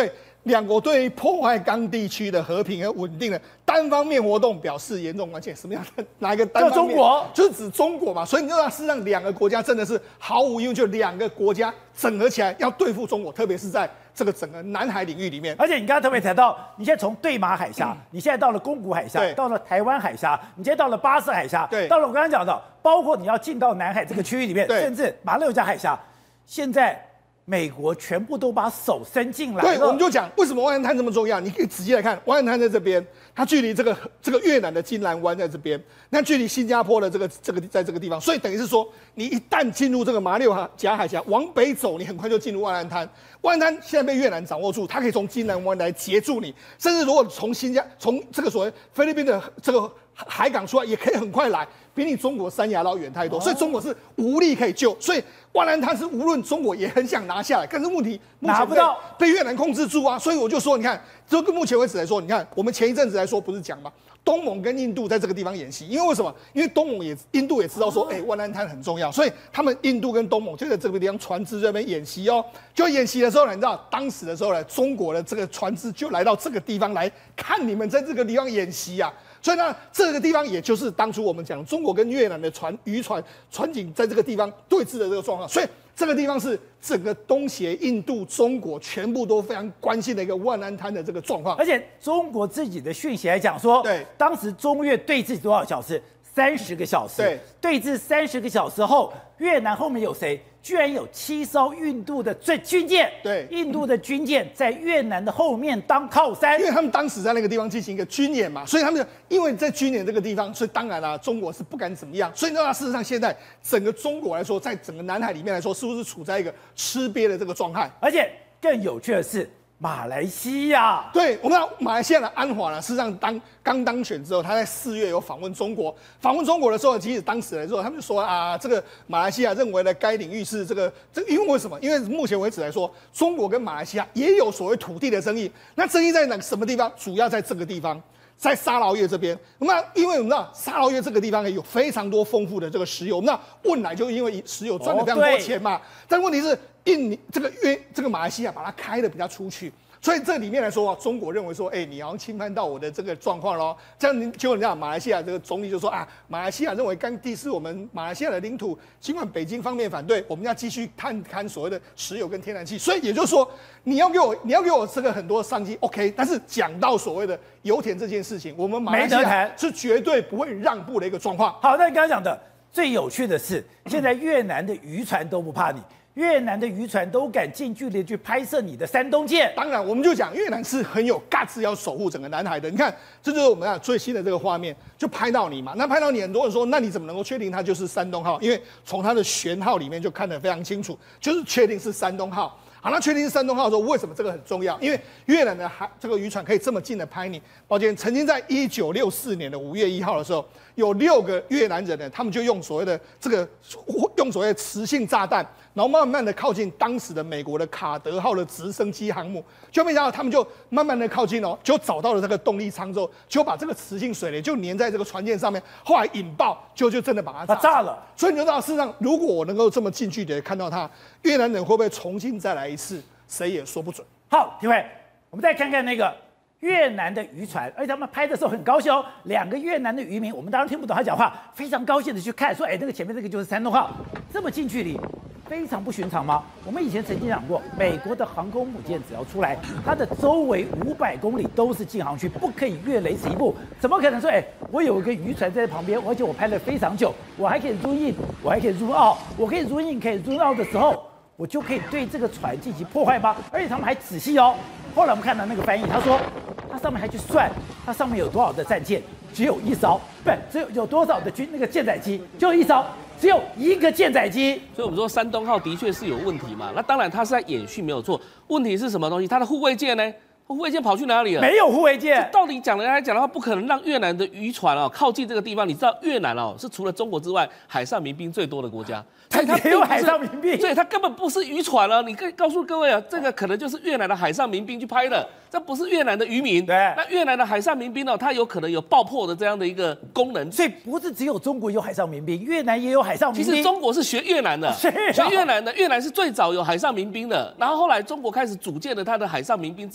两国对于破坏港地区的和平和稳定的单方面活动表示严重关切。什么样的哪一个单方面？ 就中国， 就是指中国嘛。所以你知道，事实上两个国家真的是毫无疑问，就两个国家整合起来要对付中国，特别是在这个整个南海领域里面。 而且你刚刚特别提到，你现在从对马海峡，你现在到了宫古海峡， 对到了台湾海峡，你现在到了巴士海峡， 对到了我刚刚讲的，包括你要进到南海这个区域里面， 对甚至马六甲海峡，现在美国全部都把手伸进来了。 对，我们就讲为什么万安滩这么重要。你可以仔细来看，万安滩在这边，它距离这个越南的金兰湾在这边，那距离新加坡的这个在这个地方，所以等于是说，你一旦进入这个马六甲海峡往北走，你很快就进入万安滩。万安滩现在被越南掌握住，它可以从金兰湾来截住你，甚至如果从这个所谓菲律宾的这个海港出来，也可以很快来，比你中国三亚捞远太多，所以中国是无力可以救，所以万安滩是无论中国也很想拿下来，但是问题拿不到， 被越南控制住啊，所以我就说，你看，就目前为止来说，你看我们前一阵子来说不是讲吗？东盟跟印度在这个地方演习，因为为什么？因为印度也知道说，万安滩很重要，所以他们印度跟东盟就在这个地方船只这边演习哦。就演习的时候呢，你知道当时的时候呢，中国的这个船只就来到这个地方来看你们在这个地方演习啊。所以呢，这个地方也就是当初我们讲中国跟越南的渔船警在这个地方对峙的这个状况，所以这个地方是整个东协、印度、中国全部都非常关心的一个万安滩的这个状况。 而且中国自己的讯息来讲说， 对， 当时中越对峙多少小时？30个小时。 对， 对峙30个小时后，越南后面有谁？居然有7艘印度的军舰。 对， 印度的军舰在越南的后面当靠山， 因为他们当时在那个地方进行一个军演嘛，所以他们因为在军演这个地方，所以当然啦，中国是不敢怎么样。所以呢，事实上现在整个中国来说，在整个南海里面来说，是不是处在一个吃瘪的这个状态？ 而且更有趣的是，马来西亚， 对，我们知道马来西亚的安华呢，事实上刚当选之后，他在4月有访问中国。访问中国的时候，其实当时来说，他们就说啊，这个马来西亚认为呢，该领域是这个，因为为什么？因为目前为止来说，中国跟马来西亚也有所谓土地的争议。那争议在什么地方？主要在这个地方。在沙劳越这边，那因为我们知道沙劳越这个地方有非常多丰富的这个石油，我们知道汶莱就因为石油赚了非常多钱嘛，但问题是这个马来西亚把它开的比较出去。所以这里面来说啊，中国认为说，你好像侵犯到我的这个状况咯。这样结果你讲马来西亚这个总理就说啊，马来西亚认为甘地是我们马来西亚的领土，尽管北京方面反对，我们要继续探勘所谓的石油跟天然气。所以也就是说，你要给我这个很多商机 ，OK。但是讲到所谓的油田这件事情，我们马来西亚是绝对不会让步的一个状况。 好，那你刚刚讲的最有趣的是，现在越南的渔船都不怕你。越南的渔船都敢近距离去拍摄你的山东舰。 当然，我们就讲越南是很有 guts 要守护整个南海的。你看，这就是我们最新的这个画面，就拍到你嘛。那拍到你，很多人说，那你怎么能够确定它就是山东号？因为从它的舷号里面就看得非常清楚，就是确定是山东号。好，那确定是山东号的时候，为什么这个很重要？因为越南的这个渔船可以这么近的拍你。抱歉，曾经在1964年的5月1号的时候，有6个越南人呢，他们就用所谓的磁性炸弹，然后慢慢的靠近当时的美国的卡德号的直升机航母，就没想到他们就慢慢的靠近哦，就找到了这个动力舱之后，就把这个磁性水雷就粘在这个船舰上面，后来引爆，就真的把它炸了。 所以你就知道，事实上如果我能够这么近距离的看到它，越南人会不会重新再来一次，谁也说不准。 好，廷伟，我们再看看那个越南的渔船，而且他们拍的时候很高兴哦。2个越南的渔民，我们当然听不懂他讲话，非常高兴的去看，说，那个前面这个就是山东号，这么近距离，非常不寻常吗？我们以前曾经讲过，美国的航空母舰只要出来，它的周围500公里都是禁航区，不可以越雷池一步。怎么可能说，我有一个渔船在旁边，而且我拍了非常久，我还可以入印，我还可以入澳，我可以入印，可以入澳的时候，我就可以对这个船进行破坏吗？而且他们还仔细哦。后来我们看到那个翻译，他说他上面还去算，它上面有多少的战舰，只有1艘，不，只有多少的那个舰载机，就1艘，只有1个舰载机。 所以我们说山东号的确是有问题嘛。那当然它是在演训没有错，问题是什么东西？它的护卫舰呢？护卫舰跑去哪里了？ 没有护卫舰。 到底讲来讲的话，不可能让越南的渔船靠近这个地方。你知道越南是除了中国之外，海上民兵最多的国家。 它也有海上民兵， 所以它根本不是渔船了。你可以告诉各位啊，这个可能就是越南的海上民兵去拍的，这不是越南的渔民。 对， 那越南的海上民兵呢，它有可能有爆破的这样的一个功能。 所以不是只有中国有海上民兵，越南也有海上民兵。 其实中国是学越南的，学越南的。越南是最早有海上民兵的，然后后来中国开始组建了它的海上民兵之后，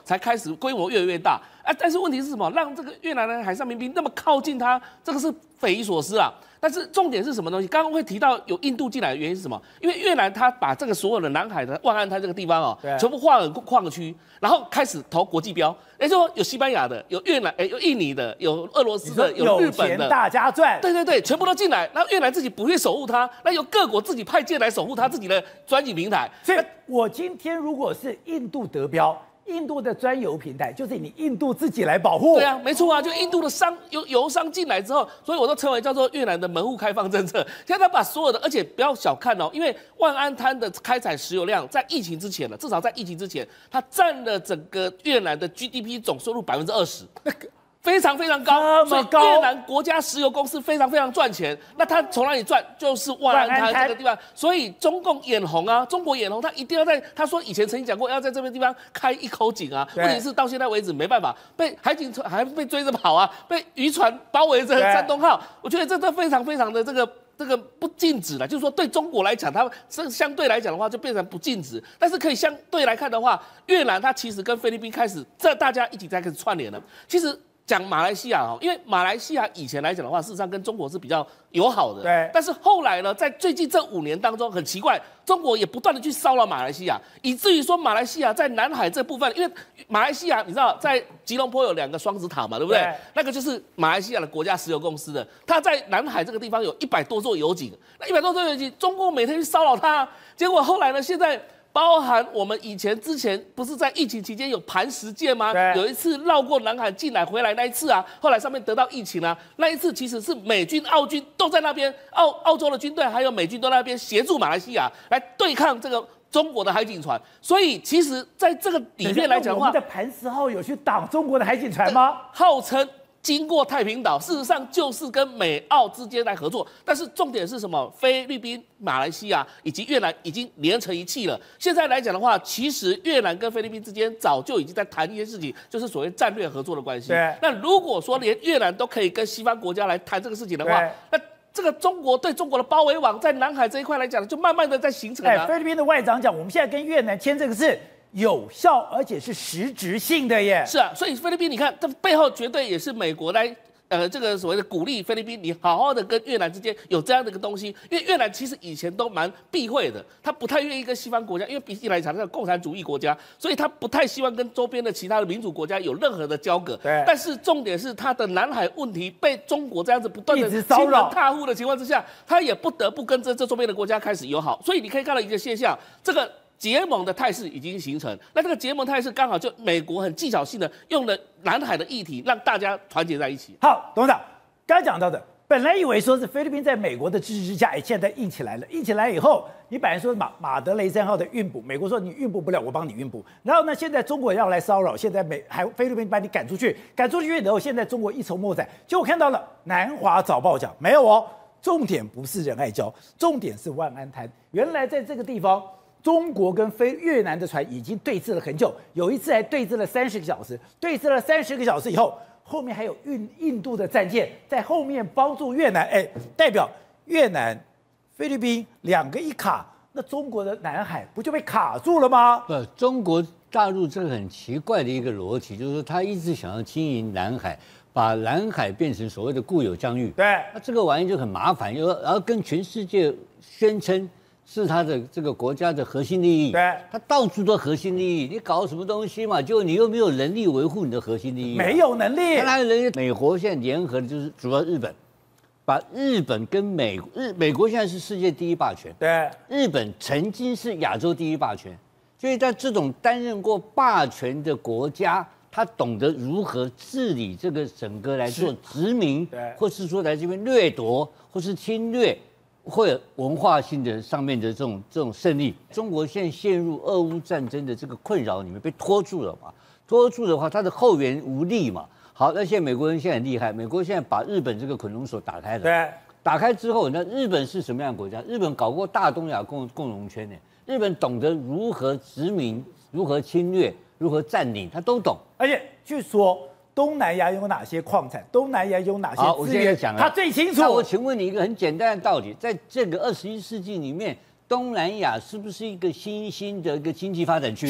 才开始规模越来越大啊。但是问题是什么？让这个越南的海上民兵那么靠近它，这个是匪夷所思啊。但是重点是什么东西？刚刚会提到有印度进来的原因是什么？因为越南它把这个所有的南海的万安滩这个地方哦，全部划成矿区，然后开始投国际标，也就是说有西班牙的，有越南，有印尼的，有俄罗斯的，有日本的， 有钱大家赚。 对，全部都进来。然后越南自己不会守护它，那由各国自己派舰来守护它自己的专辑平台。 所以我今天如果是印度得标。印度的专油平台就是你印度自己来保护。 对啊，没错啊，就印度的油商进来之后，所以我都称为叫做越南的门户开放政策。现在他把所有的，而且不要小看哦，因为万安滩的开采石油量在疫情之前了，至少在疫情之前，它占了整个越南的 GDP 总收入20%。非常非常高，所以越南国家石油公司非常非常赚钱。那它从哪里赚？就是万安滩这个地方。所以中共眼红啊，中国眼红，他一定要在他说以前曾经讲过要在这边地方开一口井啊。问题是到现在为止没办法，被海警船还被追着跑啊，被渔船包围着山东号。我觉得这非常非常的这个不禁止了，就是说对中国来讲，它相对来讲的话就变成不禁止，但是可以相对来看的话，越南它其实跟菲律宾开始大家一起在开始串联了。其实。讲马来西亚哦，因为马来西亚以前来讲的话，事实上跟中国是比较友好的。 对。 但是后来呢，在最近这5年当中，很奇怪，中国也不断的去骚扰马来西亚，以至于说马来西亚在南海这部分，因为马来西亚你知道在吉隆坡有2个双子塔嘛，对不对？那个就是马来西亚的国家石油公司的，它在南海这个地方有100多座油井，那100多座油井，中国每天去骚扰它，结果后来呢，现在。包含我们之前不是在疫情期间有磐石舰吗？有一次绕过南海进来回来那一次啊，后来上面得到疫情啊，那一次其实是美军、澳军都在那边，澳洲的军队还有美军都在那边协助马来西亚来对抗这个中国的海警船，所以其实在这个里面来讲的话， 我们的磐石号有去挡中国的海警船吗？ 号称。经过太平岛，事实上就是跟美澳之间来合作，但是重点是什么？菲律宾、马来西亚以及越南已经连成一气了。现在来讲的话，其实越南跟菲律宾之间早就已经在谈一些事情，就是所谓战略合作的关系。 对。 那如果说连越南都可以跟西方国家来谈这个事情的话，那这个中国对中国的包围网在南海这一块来讲，就慢慢的在形成了。 菲律宾的外长讲，我们现在跟越南签这个是。有效而且是实质性的耶。 是啊，所以菲律宾你看，这背后绝对也是美国来这个所谓的鼓励菲律宾，你好好的跟越南之间有这样的一个东西，因为越南其实以前都蛮避讳的，他不太愿意跟西方国家，因为比起来讲是共产主义国家，所以他不太希望跟周边的其他的民主国家有任何的交割。 对。 但是重点是他的南海问题被中国这样子不断的骚扰、 踏户的情况之下，他也不得不跟这周边的国家开始友好。所以你可以看到一个现象，这个。结盟的态势已经形成，那这个结盟态势刚好就美国很技巧性的用了南海的议题，让大家团结在一起。 好，董事长刚才讲到的，本来以为说是菲律宾在美国的支持之下，现在硬起来了，硬起来以后，你本来说马德雷3号的运补，美国说你运补不了，我帮你运补，然后呢，现在中国要来骚扰，现在菲律宾把你赶出去以后，现在中国一筹莫展，结果看到了南华早报讲没有哦，重点不是仁爱礁，重点是万安滩，原来在这个地方。中国跟越南的船已经对峙了很久，有一次还对峙了30个小时，对峙了30个小时以后，后面还有印度的战舰在后面帮助越南，代表越南、菲律宾2个一卡，那中国的南海不就被卡住了吗？ 不，中国大陆这个很奇怪的一个逻辑，就是说他一直想要经营南海。把南海变成所谓的固有疆域， 对， 那这个玩意就很麻烦，然后跟全世界宣称。是他的这个国家的核心利益， 对， 他到处都核心利益，你搞什么东西嘛？就你又没有能力维护你的核心利益， 没有能力。 哪有能力？美国现在联合的就是主要日本，把日本跟美国现在是世界第1霸权， 对， 日本曾经是亚洲第1霸权，所以在这种担任过霸权的国家，他懂得如何治理这个整个来做殖民，或是说来这边掠夺，或是侵略。会有文化性的上面的这种胜利，中国现在陷入俄乌战争的这个困扰里面被拖住了嘛？拖住的话，它的后援无力嘛。好，那现在美国人现在很厉害，美国现在把日本这个捆龙锁打开了。 对， 打开之后，那日本是什么样的国家？日本搞过大东亚共荣圈呢，日本懂得如何殖民、如何侵略、如何占领，他都懂。 而且据说。东南亚有哪些矿产？东南亚有哪些资源？他最清楚。 那我请问你一个很简单的道理，在这个21世纪里面，东南亚是不是一个新兴的一个经济发展区？ 是。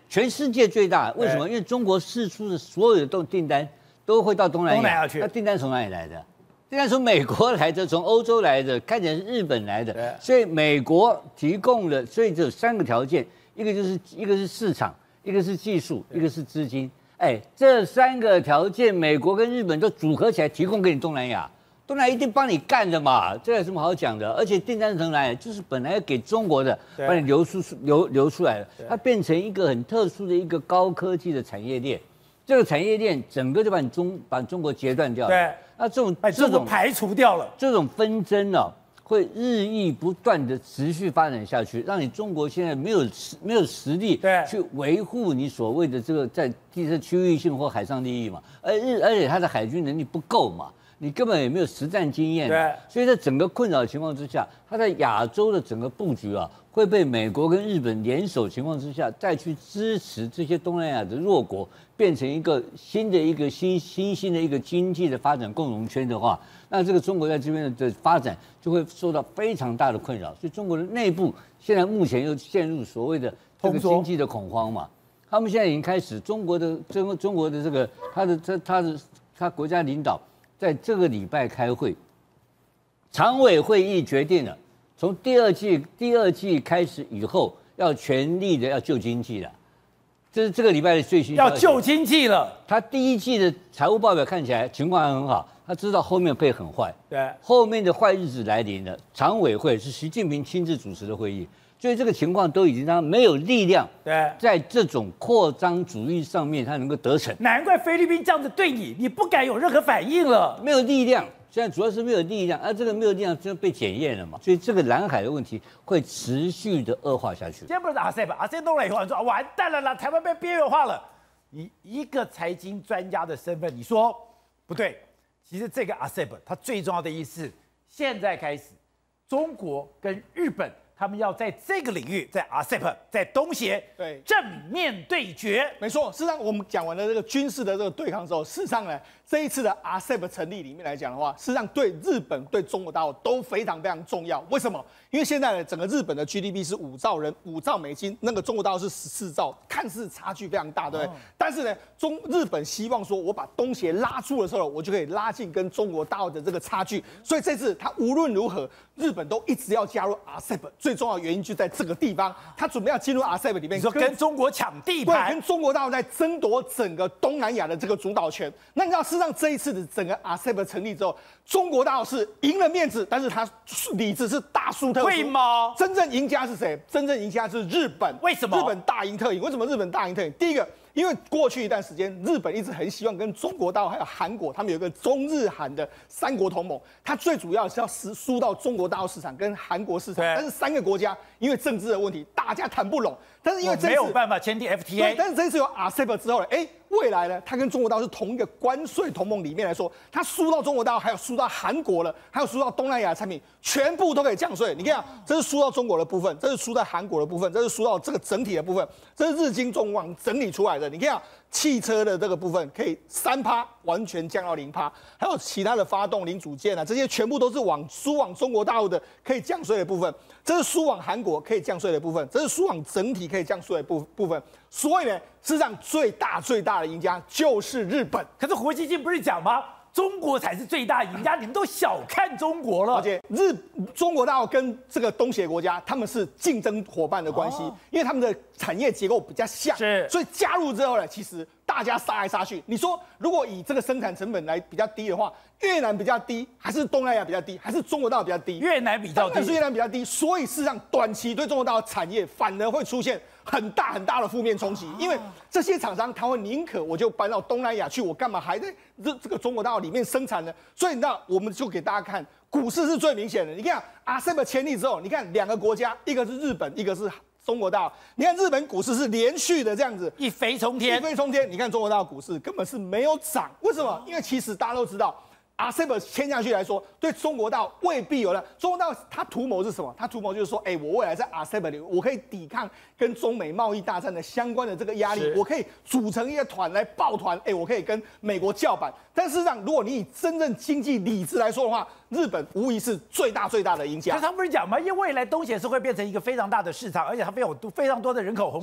全世界最大。为什么？因为中国释出的所有的订单都会到东南亚去。那订单从哪里来的？订单从美国来的，从欧洲来的，看起来是日本来的。所以美国提供了，所以这有3个条件，一个是市场，一个是技术，一个是资金。这3个条件，美国跟日本都组合起来提供给你东南亚。东南亚一定帮你干的嘛，这有什么好讲的？而且订单从哪里？就是本来要给中国的，把你流出来了，它变成一个很特殊的一个高科技的产业链。这个产业链整个就把中国截断掉了。对，那这种排除掉了， 这种纷争呢，会日益不断的持续发展下去，让你中国现在没有实力去维护你所谓的这个在地区区域性或海上利益嘛，而且它的海军能力不够嘛。你根本也没有实战经验，所以在整个困扰的情况之下，它在亚洲的整个布局啊，会被美国跟日本联手情况之下，再去支持这些东南亚的弱国，变成一个新的一个新的一个经济的发展共荣圈的话，那这个中国在这边的发展就会受到非常大的困扰。所以中国的内部现在目前又陷入所谓的这个经济的恐慌嘛，他们现在已经开始中国的这个他国家领导。在这个礼拜开会，常委会议决定了，从第二季开始以后，要全力的要救经济了。这是这个礼拜的最新消息。 要救经济了。 他第1季的财务报表看起来情况还很好，他知道后面会很坏。 对， 后面的坏日子来临了。常委会是习近平亲自主持的会议。所以这个情况都已经让他没有力量，在这种扩张主义上面，他能够得逞。 难怪菲律宾这样子对你，你不敢有任何反应了。 没有力量，现在主要是没有力量，而这个没有力量就被检验了嘛。所以这个南海的问题会持续的恶化下去。 今天不是RCEP弄了以后，你说完蛋了啦，台湾被边缘化了。你一个财经专家的身份，你说不对。其实这个RCEP它最重要的意思，现在开始，中国跟日本。他们要在这个领域，在RCEP，在东协，正面对决。 没错，事实上我们讲完了这个军事的这个对抗之后，事实上呢，这一次的RCEP成立里面来讲的话，事实上对日本、对中国大陆都非常非常重要。为什么？因为现在呢，整个日本的 GDP 是5兆美金，那个中国大陆是14兆，看似差距非常大，对不对？但是呢，日本希望说，我把东协拉住的时候，我就可以拉近跟中国大陆的这个差距。所以这次他无论如何，日本都一直要加入RCEP。最重要的原因就在这个地方，他准备要进入RCEP里面， 跟中国抢地盘， 跟中国大陆在争夺整个东南亚的这个主导权。那你知道，事实上这一次的整个RCEP成立之后，中国大陆是赢了面子，但是他里子是大输特输。 会吗？ 真正赢家是谁？真正赢家是日本。 为什么？ 日本大赢特赢。为什么日本大赢特赢？第一个。因为过去一段时间，日本一直很希望跟中国大陆还有韩国，他们有一个中日韩的3国同盟。它最主要是要输到中国大陆市场跟韩国市场，但是3个国家因为政治的问题，大家谈不拢。但是因为这次没有办法签订 FTA， 但是这一次有 RCEP 之后呢，未来呢，它跟中国大陆是同一个关税同盟里面来说，它输到中国大陆，还有输到韩国了，还有输到东南亚的产品，全部都可以降税。你看，这是输到中国的部分，这是输到韩国的部分，这是输到这个整体的部分，这是日经中网整理出来的。你看，汽车的这个部分可以3%完全降到0%，还有其他的发动零组件啊，这些全部都是输往中国大陆的可以降税的部分。这是输往韩国可以降税的部分，这是输往整体可以降税的部分。所以呢，事实上最大的赢家就是日本。 可是胡锡进不是讲吗？中国才是最大赢家，你们都小看中国了。 而且中国大陆跟这个东协国家，他们是竞争伙伴的关系，因为他们的产业结构比较像，所以加入之后呢，其实大家杀来杀去。你说，如果以这个生产成本来比较低的话，越南比较低，还是东南亚比较低，还是中国大陆比较低？ 越南比较低， 但是越南比较低，所以事实上短期对中国大陆产业反而会出现很大的负面冲击，因为这些厂商他会宁可我就搬到东南亚去，我干嘛还在这个中国大陆里面生产呢？所以那我们就给大家看，股市是最明显的。你看RCEP签订之后，你看2个国家，一个是日本，一个是中国大陆。你看日本股市是连续的这样子一飞冲天， 你看中国大陆股市根本是没有涨，为什么？因为其实大家都知道。RCEP 签下去来说，对中国大陆未必有了。中国大陆它图谋是什么？它图谋就是说，我未来在 RCEP 里，我可以抵抗跟中美贸易大战的相关的这个压力，我可以组成一个团来抱团，我可以跟美国叫板。但事实上，如果你以真正经济理智来说的话，日本无疑是最大的赢家。 可是他不是讲吗？因为未来东协是会变成一个非常大的市场，而且它非常多的人口红利。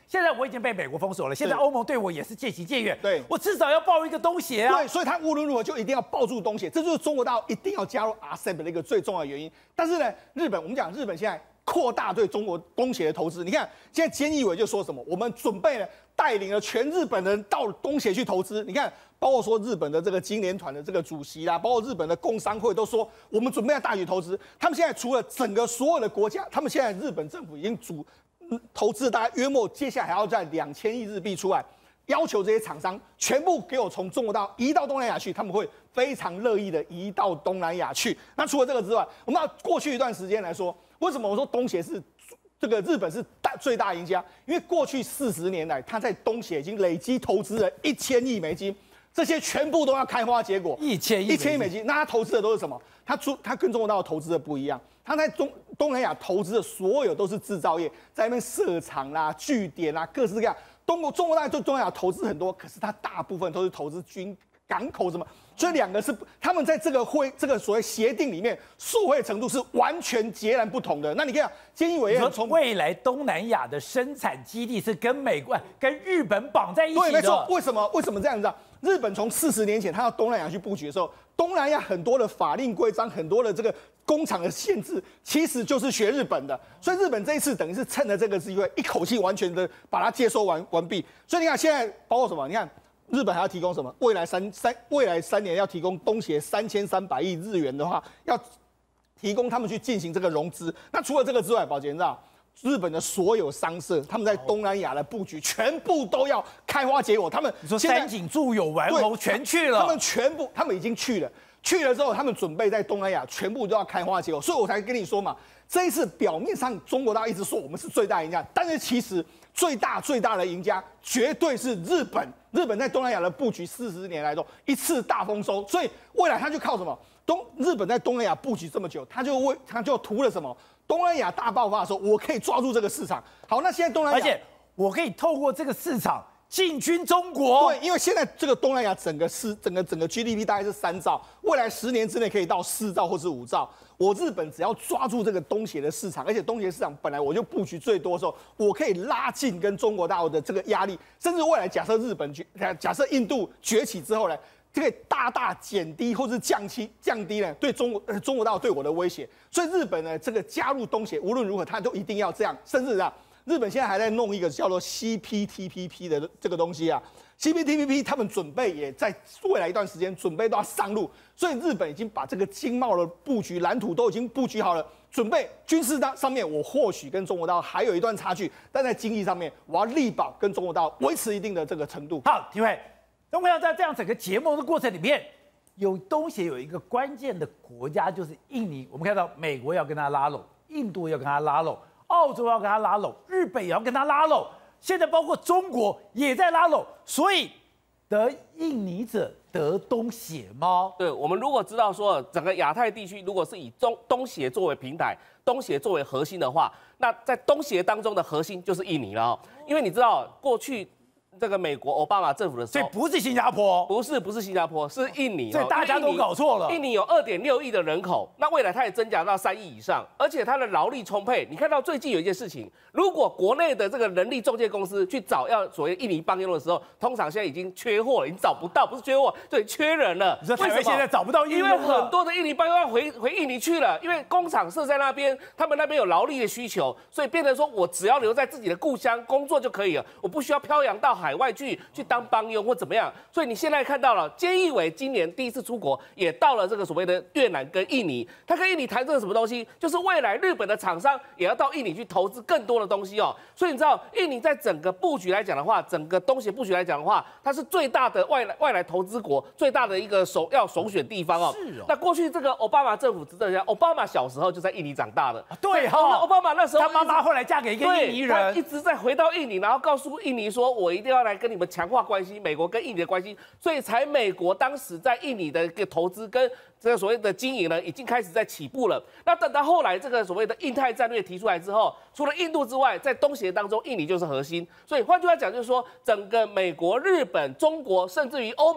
现在我已经被美国封锁了，现在欧盟对我也是戒期戒远， 对我至少要抱一个东协啊。 对，所以他无论如何就一定要抱住东协，这就是中国大陆一定要加入 RCEP 的一个最重要的原因。但是呢，日本我们讲日本现在扩大对中国东协的投资，你看现在菅义伟就说什么，我们准备呢带领了全日本人到东协去投资，你看。包括说日本的这个金联团的这个主席啦，包括日本的工商会都说，我们准备要大举投资。他们现在除了整个所有的国家，他们现在日本政府已经投资大概约莫接下来还要在2000亿日币出来，要求这些厂商全部给我从中国大陆移到东南亚去，他们会非常乐意的移到东南亚去。那除了这个之外，我们要过去一段时间来说，为什么我说东协是这个日本是最大赢家？因为过去40年来，他在东协已经累积投资了1000亿美金。这些全部都要开花结果，1000亿美金。那他投资的都是什么？他跟中国大陆投资的不一样，他在东南亚投资的所有都是制造业，在那边设厂啦、据点啦，各式各样。中国大陆对东南亚投资很多，可是他大部分都是投资港口什么，所以两个是他们在这个所谓协定里面受惠程度是完全截然不同的。那你看，菅义伟也很聪明， 未来东南亚的生产基地是跟美国、跟日本绑在一起的。 对，没错。为什么这样子啊？日本从40年前他到东南亚去布局的时候，东南亚很多的法令规章、很多的这个工厂的限制，其实就是学日本的。所以日本这一次等于是趁着这个机会，一口气完全的把它接收完毕。所以你看现在包括什么？你看日本还要提供什么？未来3年要提供东协3300亿日元的话，要提供他们去进行这个融资。那除了这个之外，宝杰你知道？日本的所有商社，他们在东南亚的布局全部都要开花结果。他们你说三井住友、丸红全去了， 他们已经去了。去了之后，他们准备在东南亚全部都要开花结果。所以我才跟你说嘛，这一次表面上中国大陆一直说我们是最大赢家，但是其实最大的赢家绝对是日本。日本在东南亚的布局40年来都一次大丰收，所以未来他就靠什么？日本在东南亚布局这么久，他就图了什么？东南亚大爆发的时候，我可以抓住这个市场。好，那现在东南亚， 而且我可以透过这个市场进军中国。 对，因为现在这个东南亚整个 GDP 大概是3兆，未来10年之内可以到4兆或是5兆。我日本只要抓住这个东协的市场，而且东协市场本来我就布局最多的时候，我可以拉近跟中国大陆的这个压力，甚至未来假设印度崛起之后呢？这个大大减低或是降低呢对中国大陆对我的威胁，所以日本呢这个加入东协无论如何他都一定要这样，甚至啊日本现在还在弄一个叫做 CPTPP 的这个东西啊 ，CPTPP 他们准备也在未来一段时间准备都要上路，所以日本已经把这个经贸的布局蓝图都已经布局好了，准备军事上面我或许跟中国大陆还有一段差距，但在经济上面我要力保跟中国大陆维持一定的这个程度。 好，体会。那我想在这样整个结盟的过程里面，东协有一个关键的国家就是印尼。我们看到美国要跟他拉拢，印度要跟他拉拢，澳洲要跟他拉拢，日本也要跟他拉拢，现在包括中国也在拉拢，所以得印尼者得东协吗？ 对，我们如果知道说整个亚太地区如果是以东协作为平台，东协作为核心的话，那在东协当中的核心就是印尼了，因为你知道过去。这个美国奥巴马政府的时候， 所以不是新加坡， 不是新加坡，是印尼。 所以大家都搞错了。 印尼有2.6亿的人口，那未来它也增加到3亿以上，而且它的劳力充沛。你看到最近有一件事情，如果国内的这个人力中介公司去找要所谓印尼帮佣的时候，通常现在已经缺货了，已经找不到，不是缺货，对，缺人了。 你说台湾现在找不到印尼了， 因为很多的印尼帮佣要回印尼去了，因为工厂设在那边，他们那边有劳力的需求，所以变成说我只要留在自己的故乡工作就可以了，我不需要漂洋到海外去当帮佣或怎么样，所以你现在看到了，菅义伟今年第一次出国，也到了这个所谓的越南跟印尼，他跟印尼谈这个什么东西，就是未来日本的厂商也要到印尼去投资更多的东西哦。所以你知道，印尼在整个布局来讲的话，整个东协布局来讲的话，它是最大的外来投资国，最大的一个首选地方哦。 是哦。 那过去这个奥巴马政府执政下，奥巴马小时候就在印尼长大的， 对哈。 奥巴马那时候他妈妈后来嫁给一个印尼人， 他一直在回到印尼，然后告诉印尼说，我一定要来跟你们强化关系，美国跟印尼的关系，所以才美国当时在印尼的一个投资跟这个所谓的经营呢，已经开始在起步了。那等到后来这个所谓的印太战略提出来之后，除了印度之外，在东协当中，印尼就是核心。所以换句话讲，就是说整个美国、日本、中国，甚至于欧盟。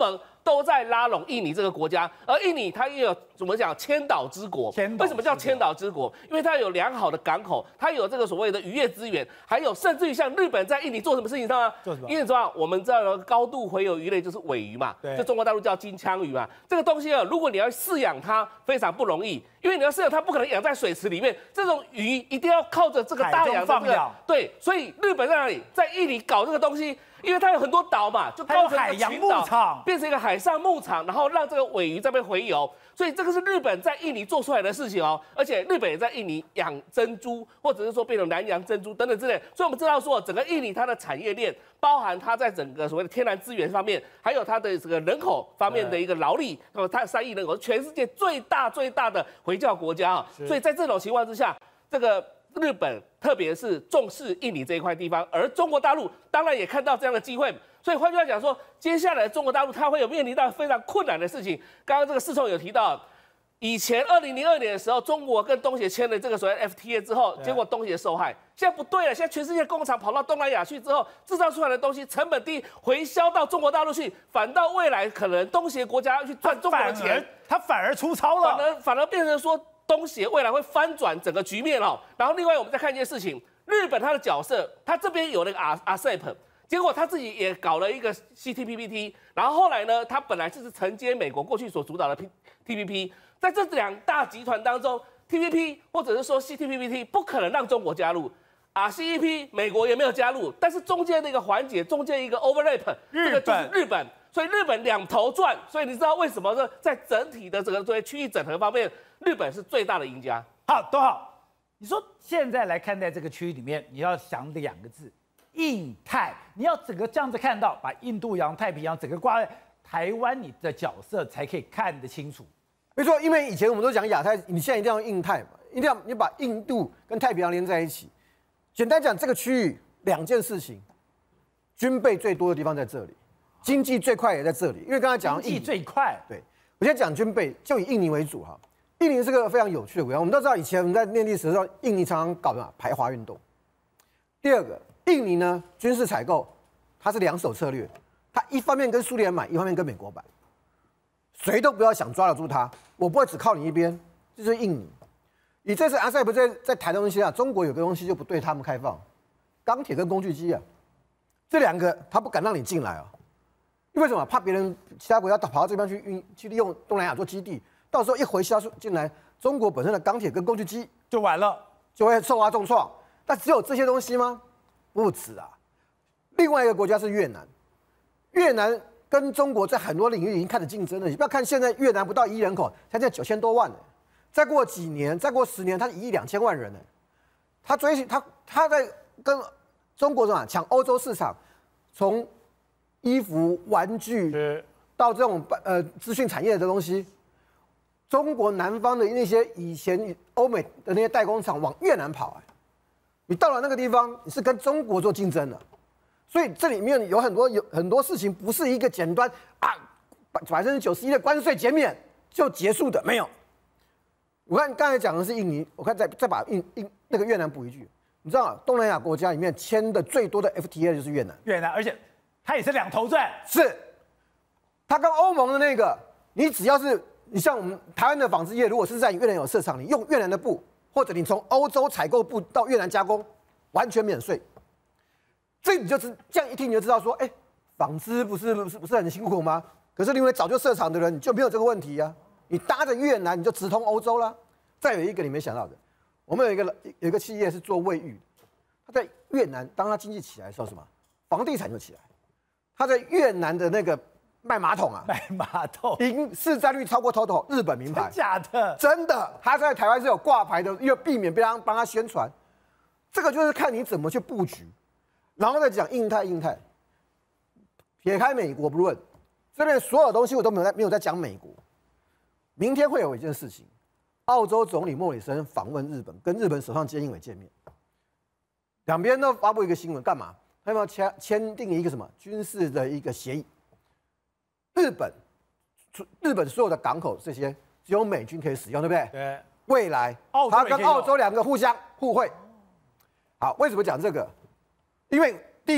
都在拉拢印尼这个国家，而印尼它也有怎么讲千岛之国？为什么叫千岛之国？因为它有良好的港口，它有这个所谓的渔业资源，还有甚至于像日本在印尼做什么事情知道吗？ 做什么？ 因为知道我们知道高度洄游鱼类就是尾鱼嘛，就中国大陆叫金枪鱼嘛。这个东西啊，如果你要饲养它，非常不容易，因为你要饲养它，不可能养在水池里面，这种鱼一定要靠着这个大洋的这个对，所以日本在哪里？在印尼搞这个东西。因为它有很多岛嘛，就构成一个群岛，变成一个海上牧场，然后让这个尾鱼在那边洄游，所以这个是日本在印尼做出来的事情哦。而且日本也在印尼养珍珠，或者是说变成南洋珍珠等等之类。所以我们知道说，整个印尼它的产业链，包含它在整个所谓的天然资源方面，还有它的这个人口方面的一个劳力，那么它3亿人口，全世界最大的回教国家啊。所以在这种情况之下，这个日本特别是重视印尼这一块地方，而中国大陆当然也看到这样的机会，所以换句话讲说，接下来中国大陆它会有面临到非常困难的事情。刚刚这个世聪有提到，以前2002年的时候，中国跟东协签了这个所谓 FTA 之后，结果东协受害。现在不对了，现在全世界工厂跑到东南亚去之后，制造出来的东西成本低，回销到中国大陆去，反倒未来可能东协国家要去赚中国的钱， 它反而出超了， 反而变成说。东协未来会翻转整个局面哦。然后另外我们再看一件事情，日本它的角色，它这边有那个 RCEP， 结果它自己也搞了一个 CPTPP， 然后后来呢，它本来就是承接美国过去所主导的 TPP， 在这2大集团当中 ，TPP 或者是说 CPTPP 不可能让中国加入。RCEP 美国也没有加入，但是中间那个环节，中间一个 overlap， 这个就是日本，所以日本2头赚，所以你知道为什么呢？在整体的这个区域整合方面，日本是最大的赢家。 好，都好。你说现在来看待这个区域里面，你要想2个字：印太。你要整个这样子看到，把印度洋、太平洋整个挂在台湾，你的角色才可以看得清楚。 没错，因为以前我们都讲亚太，你现在一定要印太嘛，一定要你把印度跟太平洋连在一起。简单讲，这个区域2件事情，军备最多的地方在这里，经济最快也在这里。因为刚才讲经济最快， 对我先讲军备，就以印尼为主哈。印尼是个非常有趣的国家，我们都知道以前我们在念历史的时候，印尼常常搞什么排华运动。第二个，印尼呢军事采购，它是2手策略，它一方面跟苏联买，一方面跟美国买，谁都不要想抓得住它，我不会只靠你一边，这就是印尼。你这次RCEP在谈的东西啊，中国有个东西就不对他们开放，钢铁跟工具机啊，这2个他不敢让你进来啊，因为什么？怕别人其他国家跑到这边去利用东南亚做基地，到时候一回销进来，中国本身的钢铁跟工具机就完了， 就会受到重创。但只有这些东西吗？不止啊。另外一个国家是越南，越南跟中国在很多领域已经开始竞争了。你不要看现在越南不到1亿人口，才在9000多万呢。再过几年，再过10年，它1亿2千万人呢。他在跟中国抢欧洲市场，从衣服、玩具到这种资讯产业的东西，中国南方的那些以前欧美的那些代工厂往越南跑，你到了那个地方，你是跟中国做竞争的，所以这里面有很多事情不是一个简单91%的关税减免就结束的，没有。我看刚才讲的是印尼，我看再把那个越南补一句，你知道东南亚国家里面签的最多的 FTA 就是越南， 而且它也是2头赚， 是，它跟欧盟的那个，你只要是你像我们台湾的纺织业，如果是在越南有市场，你用越南的布，或者你从欧洲采购布到越南加工，完全免税。这你就是这样一听你就知道说，纺织不是很辛苦吗？可是因为早就设厂的人，你就没有这个问题啊。你搭着越南，你就直通欧洲啦。再有一个你没想到的，我们有一个企业是做卫浴，它在越南，当它经济起来的时候，什么房地产就起来。它在越南的那个卖马桶，市占率超过 TOTO 日本名牌， 真假的？ 真的，它在台湾是有挂牌的，因为避免被帮他宣传。这个就是看你怎么去布局，然后再讲印太。撇开美国不论，这边所有东西我都没有在讲美国。明天会有一件事情，澳洲总理莫里森访问日本，跟日本首相菅义伟见面，两边都发布一个新闻，干嘛？他们要签订一个什么军事的一个协议。日本所有的港口这些只有美军可以使用，对不对？ 对。 未来他跟澳洲2个互惠。好，为什么讲这个？因为第一个，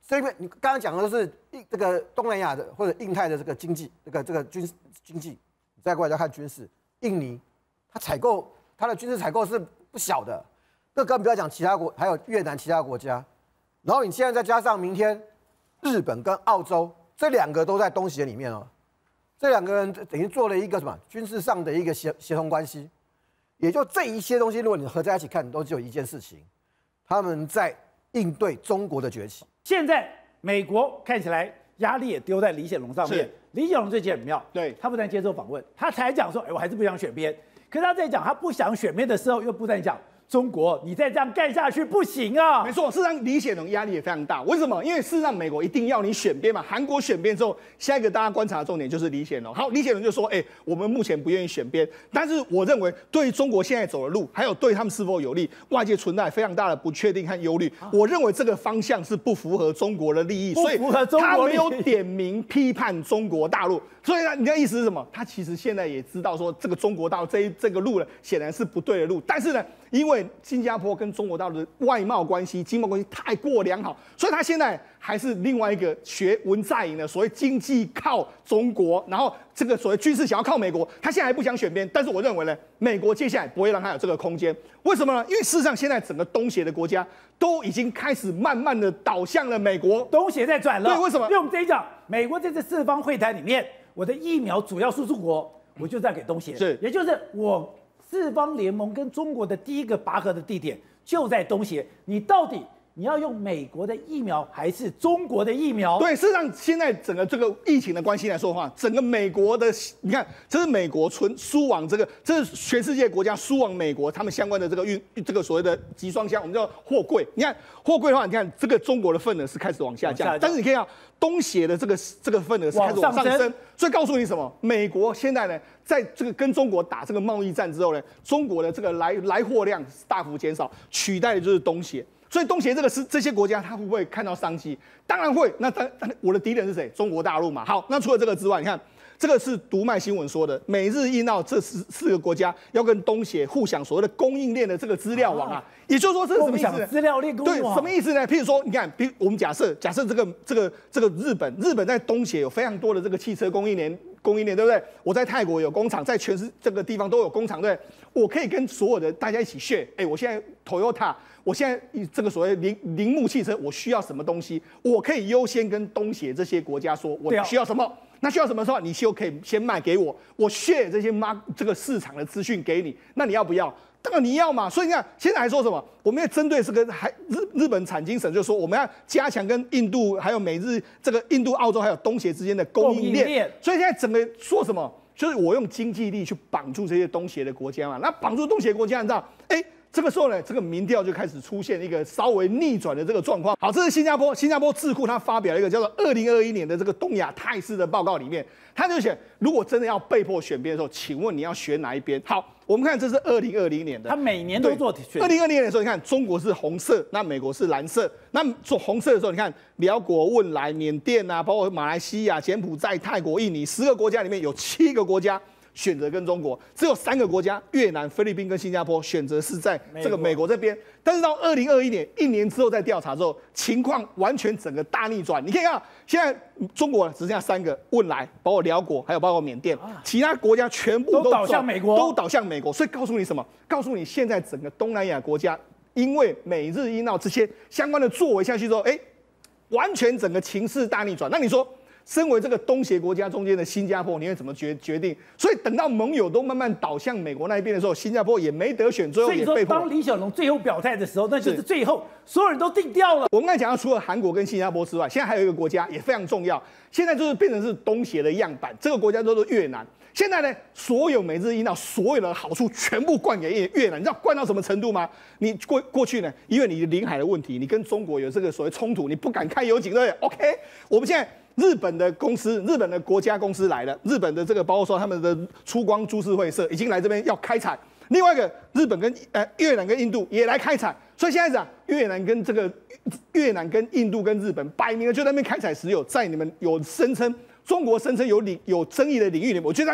这边你刚刚讲的都是这个东南亚的或者印太的这个经济，这个经济，你再过来再看军事，印尼它的军事采购是不小的，那更不要讲其他国，还有越南其他国家，然后你现在再加上明天日本跟澳洲这2个都在东协里面哦，这2个人等于做了一个什么军事上的一个协同关系，也就这一些东西，如果你合在一起看，都只有一件事情，他们在应对中国的崛起。 现在美国看起来压力也丢在李显龙上面。李显龙最近很妙， 对， 他不但接受访问，他才讲说，哎，我还是不想选边。可是他在讲他不想选边的时候，又不但讲中国，你再这样干下去不行啊。 没错，事实上李显龙压力也非常大。为什么？因为事实上美国一定要你选边嘛。韩国选边之后，下一个大家观察的重点就是李显龙。好，李显龙就说，我们目前不愿意选边，但是我认为对中国现在走的路，还有对他们是否有利，外界存在非常大的不确定和忧虑。我认为这个方向是不符合中国的利益，所以他没有点名批判中国大陆。所以呢，你的意思是什么？他其实现在也知道说，这个中国大陆这个路呢，显然是不对的路。但是呢，因为新加坡跟中国大陆的外贸关系、经贸关系太过良好，所以他现在还是另外一个学文在寅的所谓经济靠中国，然后这个所谓军事想要靠美国。他现在还不想选边，但是我认为呢，美国接下来不会让他有这个空间。为什么呢？因为事实上现在整个东协的国家都已经开始慢慢的倒向了美国， 东协在转了。 对，为什么？ 因为我们这一讲，美国这次4方会谈里面，我的疫苗主要输出国，我就在给东协， 是， 也就是我4方联盟跟中国的第一个拔河的地点就在东协，你到底你要用美国的疫苗还是中国的疫苗？ 对，事实上现在整个这个疫情的关系来说的话，整个美国的，你看，这是美国输往这是全世界国家输往美国他们相关的这个所谓的集装箱，我们叫货柜。你看货柜的话，你看这个中国的份额是开始往下降，但是你可以看东协的这个份额是开始往上升，所以告诉你什么？美国现在呢，在这个跟中国打这个贸易战之后呢，中国的这个来货量大幅减少，取代的就是东协。所以东协这些国家，他会不会看到商机？当然会。那我的敌人是谁？中国大陆嘛。好，那除了这个之外，你看这个是读卖新闻说的，美日印澳这4个国家要跟东协互享所谓的供应链的这个资料网啊。也就是说，这是什么意思呢？ 资料链供应网。 对，什么意思呢？譬如说，你看，我们假设这个日本在东协有非常多的这个汽车供应链，对不对？我在泰国有工厂，在全这个地方都有工厂，对不对？我可以跟所有的大家一起 share。我现在 Toyota， 我现在这个所谓铃木汽车，我需要什么东西，我可以优先跟东协这些国家说，我需要什么。那需要什么的话，你就可以先卖给我，我 share 这些这个市场的资讯给你。那你要不要？当然你要嘛。所以你看，现在还说什么？我们要针对这个日本产经省就说，我们要加强跟印度还有美日这个印度、澳洲还有东协之间的供应链。所以现在整个说什么？就是我用经济力去绑住这些东协的国家嘛。那绑住东协国家，你知道？这个时候呢，这个民调就开始出现一个稍微逆转的这个状况。好，这是新加坡智库他发表了一个叫做2021年的这个东亚态势的报告里面，他就写，如果真的要被迫选边的时候，请问你要选哪一边？好，我们看这是2020年的， 他每年都做选。 2020年的时候，你看中国是红色，那美国是蓝色。那做红色的时候，你看辽国、汶莱、缅甸啊，包括马来西亚、柬埔寨、泰国、印尼10个国家里面有7个国家选择跟中国，只有3个国家越南、菲律宾跟新加坡选择是在这个美国这边。但是到2021年1年之后再调查之后，情况完全整个大逆转。你可以看现在中国只剩下3个，汶莱、包括辽国，还有包括缅甸，其他国家全部都倒向美国， 都倒向美国。所以告诉你什么？告诉你现在整个东南亚国家，因为美日印澳这些相关的作为下去之后，完全整个情势大逆转。那你说？身为这个东协国家中间的新加坡，你会怎么决定？所以等到盟友都慢慢倒向美国那一边的时候，新加坡也没得选，最后也被迫。 当李小龙最后表态的时候，那就是最后所有人都定调了。 我们刚才讲到，除了韩国跟新加坡之外，现在还有一个国家也非常重要，现在就是变成是东协的样板，这个国家叫做越南。现在呢，所有美日印澳所有的好处全部灌给越南，你知道灌到什么程度吗？你过去呢，因为你的领海的问题，你跟中国有这个所谓冲突，你不敢开油井，对不对 ？OK， 我们现在。日本的公司，日本的国家公司来了，日本的这个包括说他们的出光株式会社已经来这边要开采。另外一个，日本跟越南跟印度也来开采，所以现在越南跟印度跟日本摆明了就在那边开采石油，在你们有声称中国声称有争议的领域里面，我就这样做。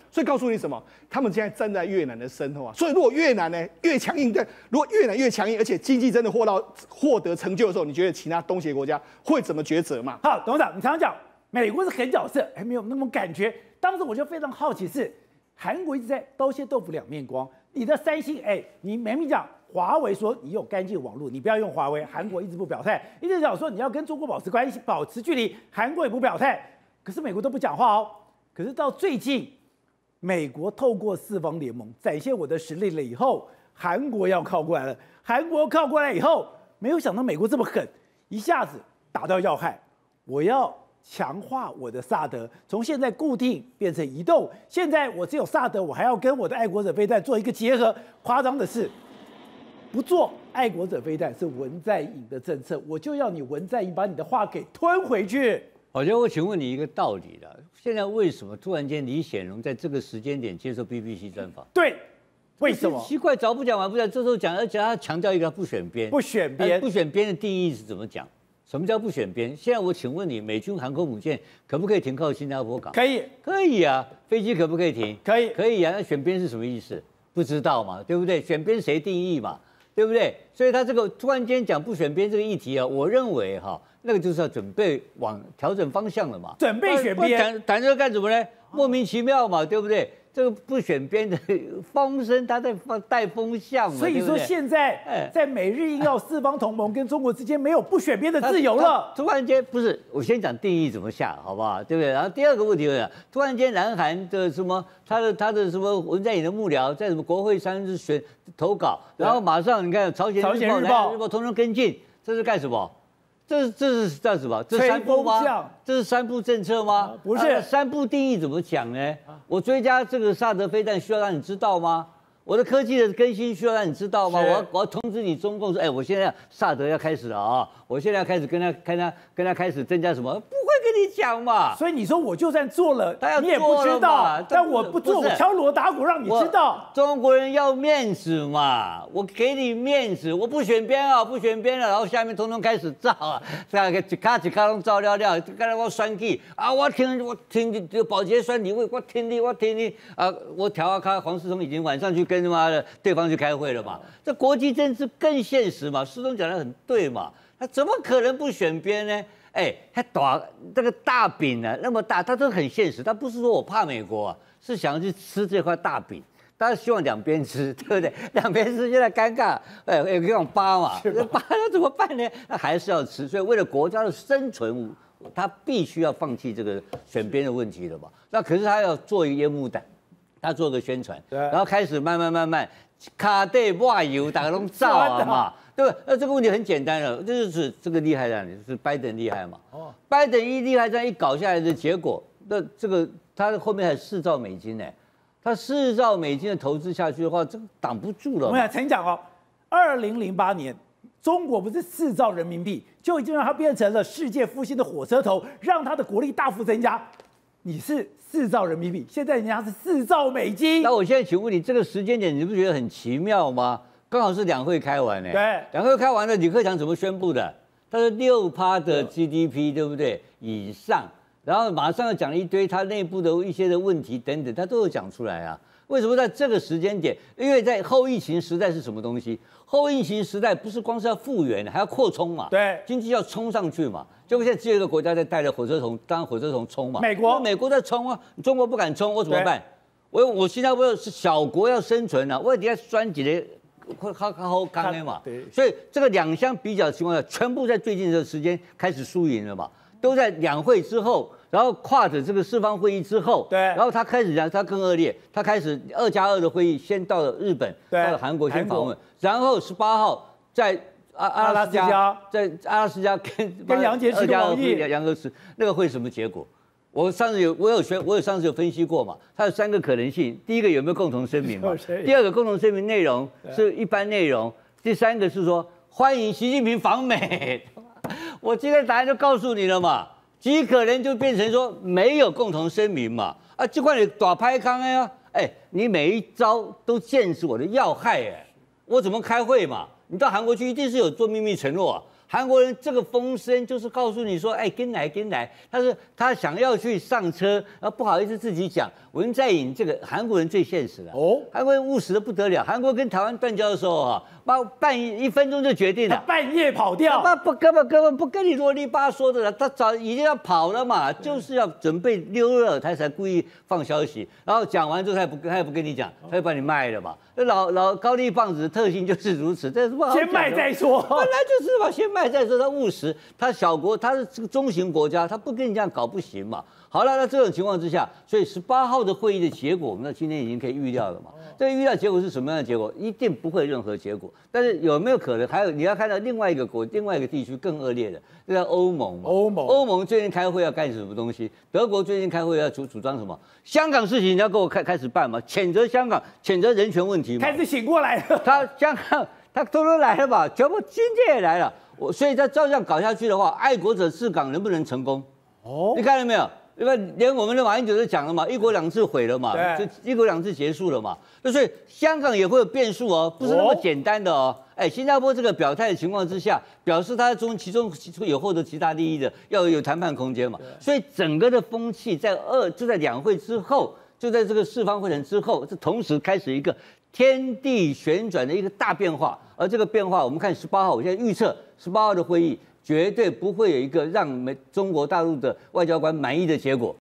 所以告诉你什么？他们现在站在越南的身后啊。所以如果越南呢越强硬，如果越南越强硬，而且经济真的获得成就的时候，你觉得其他东协国家会怎么抉择嘛？ 好，董事长，你常常讲美国是狠角色，还没有那种感觉。当时我就非常好奇是，韩国一直在刀切豆腐两面光。你的三星，你明明讲华为说你有干净网络，你不要用华为，韩国一直不表态，一直讲说你要跟中国保持关系、保持距离，韩国也不表态。可是美国都不讲话哦。可是到最近，美国透过四方联盟展现我的实力了以后，韩国要靠过来了。韩国靠过来以后，没有想到美国这么狠，一下子打到要害，我要强化我的萨德，从现在固定变成移动。现在我只有萨德，我还要跟我的爱国者飞弹做一个结合。夸张的是，不做爱国者飞弹是文在寅的政策，我就要你文在寅把你的话给吞回去。 好像我请问你一个道理了，现在为什么突然间李显龙在这个时间点接受 BBC 专访？ 对，为什么？ 奇怪，早不讲晚不讲，这时候讲，而且他强调一个不选边， 不选边， 不选边的定义是怎么讲？什么叫不选边？现在我请问你，美军航空母舰可不可以停靠新加坡港？ 可以， 可以啊。飞机可不可以停？ 可以， 可以啊。那选边是什么意思？不知道嘛，对不对？选边谁定义嘛，对不对？所以他这个突然间讲不选边这个议题啊，我认为哈，那个就是要准备往调整方向了嘛。 准备选边， 谈这个干什么呢？莫名其妙嘛，对不对？这个不选边的风声，他在带风向嘛。 所以说现在在美日印澳四方同盟跟中国之间没有不选边的自由了。 突然间不是，我先讲定义怎么下，好不好？对不对？然后第二个问题是，突然间南韩的什么他的什么文在寅的幕僚在什么国会山选投稿，然后马上你看朝鲜日报通通跟进，这是干什么？这是叫什么？这是三步吗？这是三步政策吗？ 不是， 三步定义怎么讲呢？我追加这个萨德飞弹需要让你知道吗？我的科技的更新需要让你知道吗？我要通知你中共说，我现在萨德要开始了啊！我现在要开始跟他开始增加什么？不会跟你讲嘛。 所以你说我就算做了，你也不知道。但我不做，我敲锣打鼓让你知道。 中国人要面子嘛，我给你面子，我不选边啊，不选边了，然后下面通通开始造啊，一卡都造了，刚才我选举啊，我听保洁选你，我听你啊，我调啊卡黄世聪已经晚上去跟他妈的对方去开会了嘛，这国际政治更现实嘛，世聪讲得很对嘛，他怎么可能不选边呢？他打这个大饼呢那么大，他都很现实，他不是说我怕美国啊，是想要去吃这块大饼。大家希望两边吃，对不对？两边吃现在尴尬，有这种扒嘛，扒那怎么办呢？那还是要吃，所以为了国家的生存，他必须要放弃这个选边的问题了嘛。那可是他要做一个烟幕弹，他做个宣传，然后开始慢慢卡带外油，大家都造啊嘛，对不对？那这个问题很简单了，就是这个厉害在哪里？就是拜登厉害嘛。拜登厉害这样一搞下来的结果，那这个他后面还4兆美金呢。他4兆美金的投资下去的话，这个挡不住了。 我们曾讲哦，2008年中国不是4兆人民币就已经让它变成了世界复兴的火车头，让它的国力大幅增加。你是4兆人民币，现在人家是4兆美金。 那我现在请问你，这个时间点你不觉得很奇妙吗？刚好是两会开完呢。 对， 两会开完了，李克强怎么宣布的？他说6%的 GDP， 对不对？以上。然后马上又讲了一堆他内部的一些的问题等等，他都有讲出来啊。为什么在这个时间点？因为在后疫情时代是什么东西？后疫情时代不是光是要复原，还要扩充嘛？ 对， 经济要冲上去嘛。结果现在只有一个国家在带着火车头，当火车头冲嘛。 美国在冲啊，中国不敢冲，我怎么办？我新加坡是小国要生存啊，我底下拴几个。会好康的嘛，所以这个两相比较的情况下，全部在最近的时间开始输赢了嘛，都在两会之后，然后跨着这个四方会议之后， 对， 然后他开始讲他更恶劣，他开始2+2的会议先到了日本，到了韩国先访问，然后18号在阿拉斯加跟杨洁篪2+2会议， 杨洁篪那个会什么结果？我上次有分析过嘛，它有3个可能性。第一个有没有共同声明嘛？第二个共同声明内容是一般内容。第3个是说欢迎习近平访美。我今天答案就告诉你了嘛，极可能就变成说没有共同声明嘛。啊，就怪你打拍康呀！你每一招都见识我的要害我怎么开会嘛？你到韩国去一定是有做秘密承诺啊。 韩国人这个风声就是告诉你说，哎，跟来跟来，他想要去上车，然后不好意思自己讲。文在寅这个韩国人最现实了，韩国人务实的不得了。韩国跟台湾断交的时候啊，半1分钟就决定了， 半夜跑掉， 根本不跟你啰里吧嗦的了，他早已经要跑了嘛，就是要准备溜了，他才故意放消息，然后讲完之后他也不跟你讲，他就把你卖了嘛。那老高丽棒子的特性就是如此，这是不好讲的， 先卖再说， 本来就是嘛，先卖再说。他务实，他小国，他是这个中型国家，他不跟你这样搞不行嘛。好了，那这种情况之下，所以18号的会议的结果，我们到今天已经可以预料了嘛。这个预料结果是什么样的结果？一定不会任何结果。但是有没有可能？还有你要看到另外一个地区更恶劣的，这叫欧盟嘛。欧盟最近开会要干什么东西？德国最近开会要主张什么？香港事情你要给我开始办嘛？谴责香港，谴责人权问题嘛。 开始醒过来了。 香港他偷偷来了吧？全部军舰也来了。所以他照这样搞下去的话，爱国者治港能不能成功？你看到没有？因为连我们的马英九都讲了嘛，1国2制毁了嘛，就1国2制结束了嘛。那所以香港也会有变数哦，不是那么简单的哦。哎，新加坡这个表态的情况之下，表示他其中有获得极大利益的，要有谈判空间嘛。所以整个的风气就在两会之后，就在这个四方会谈之后，这同时开始一个天地旋转的一个大变化。而这个变化，我们看18号，我现在预测18号的会议绝对不会有一个让中国大陆的外交官满意的结果。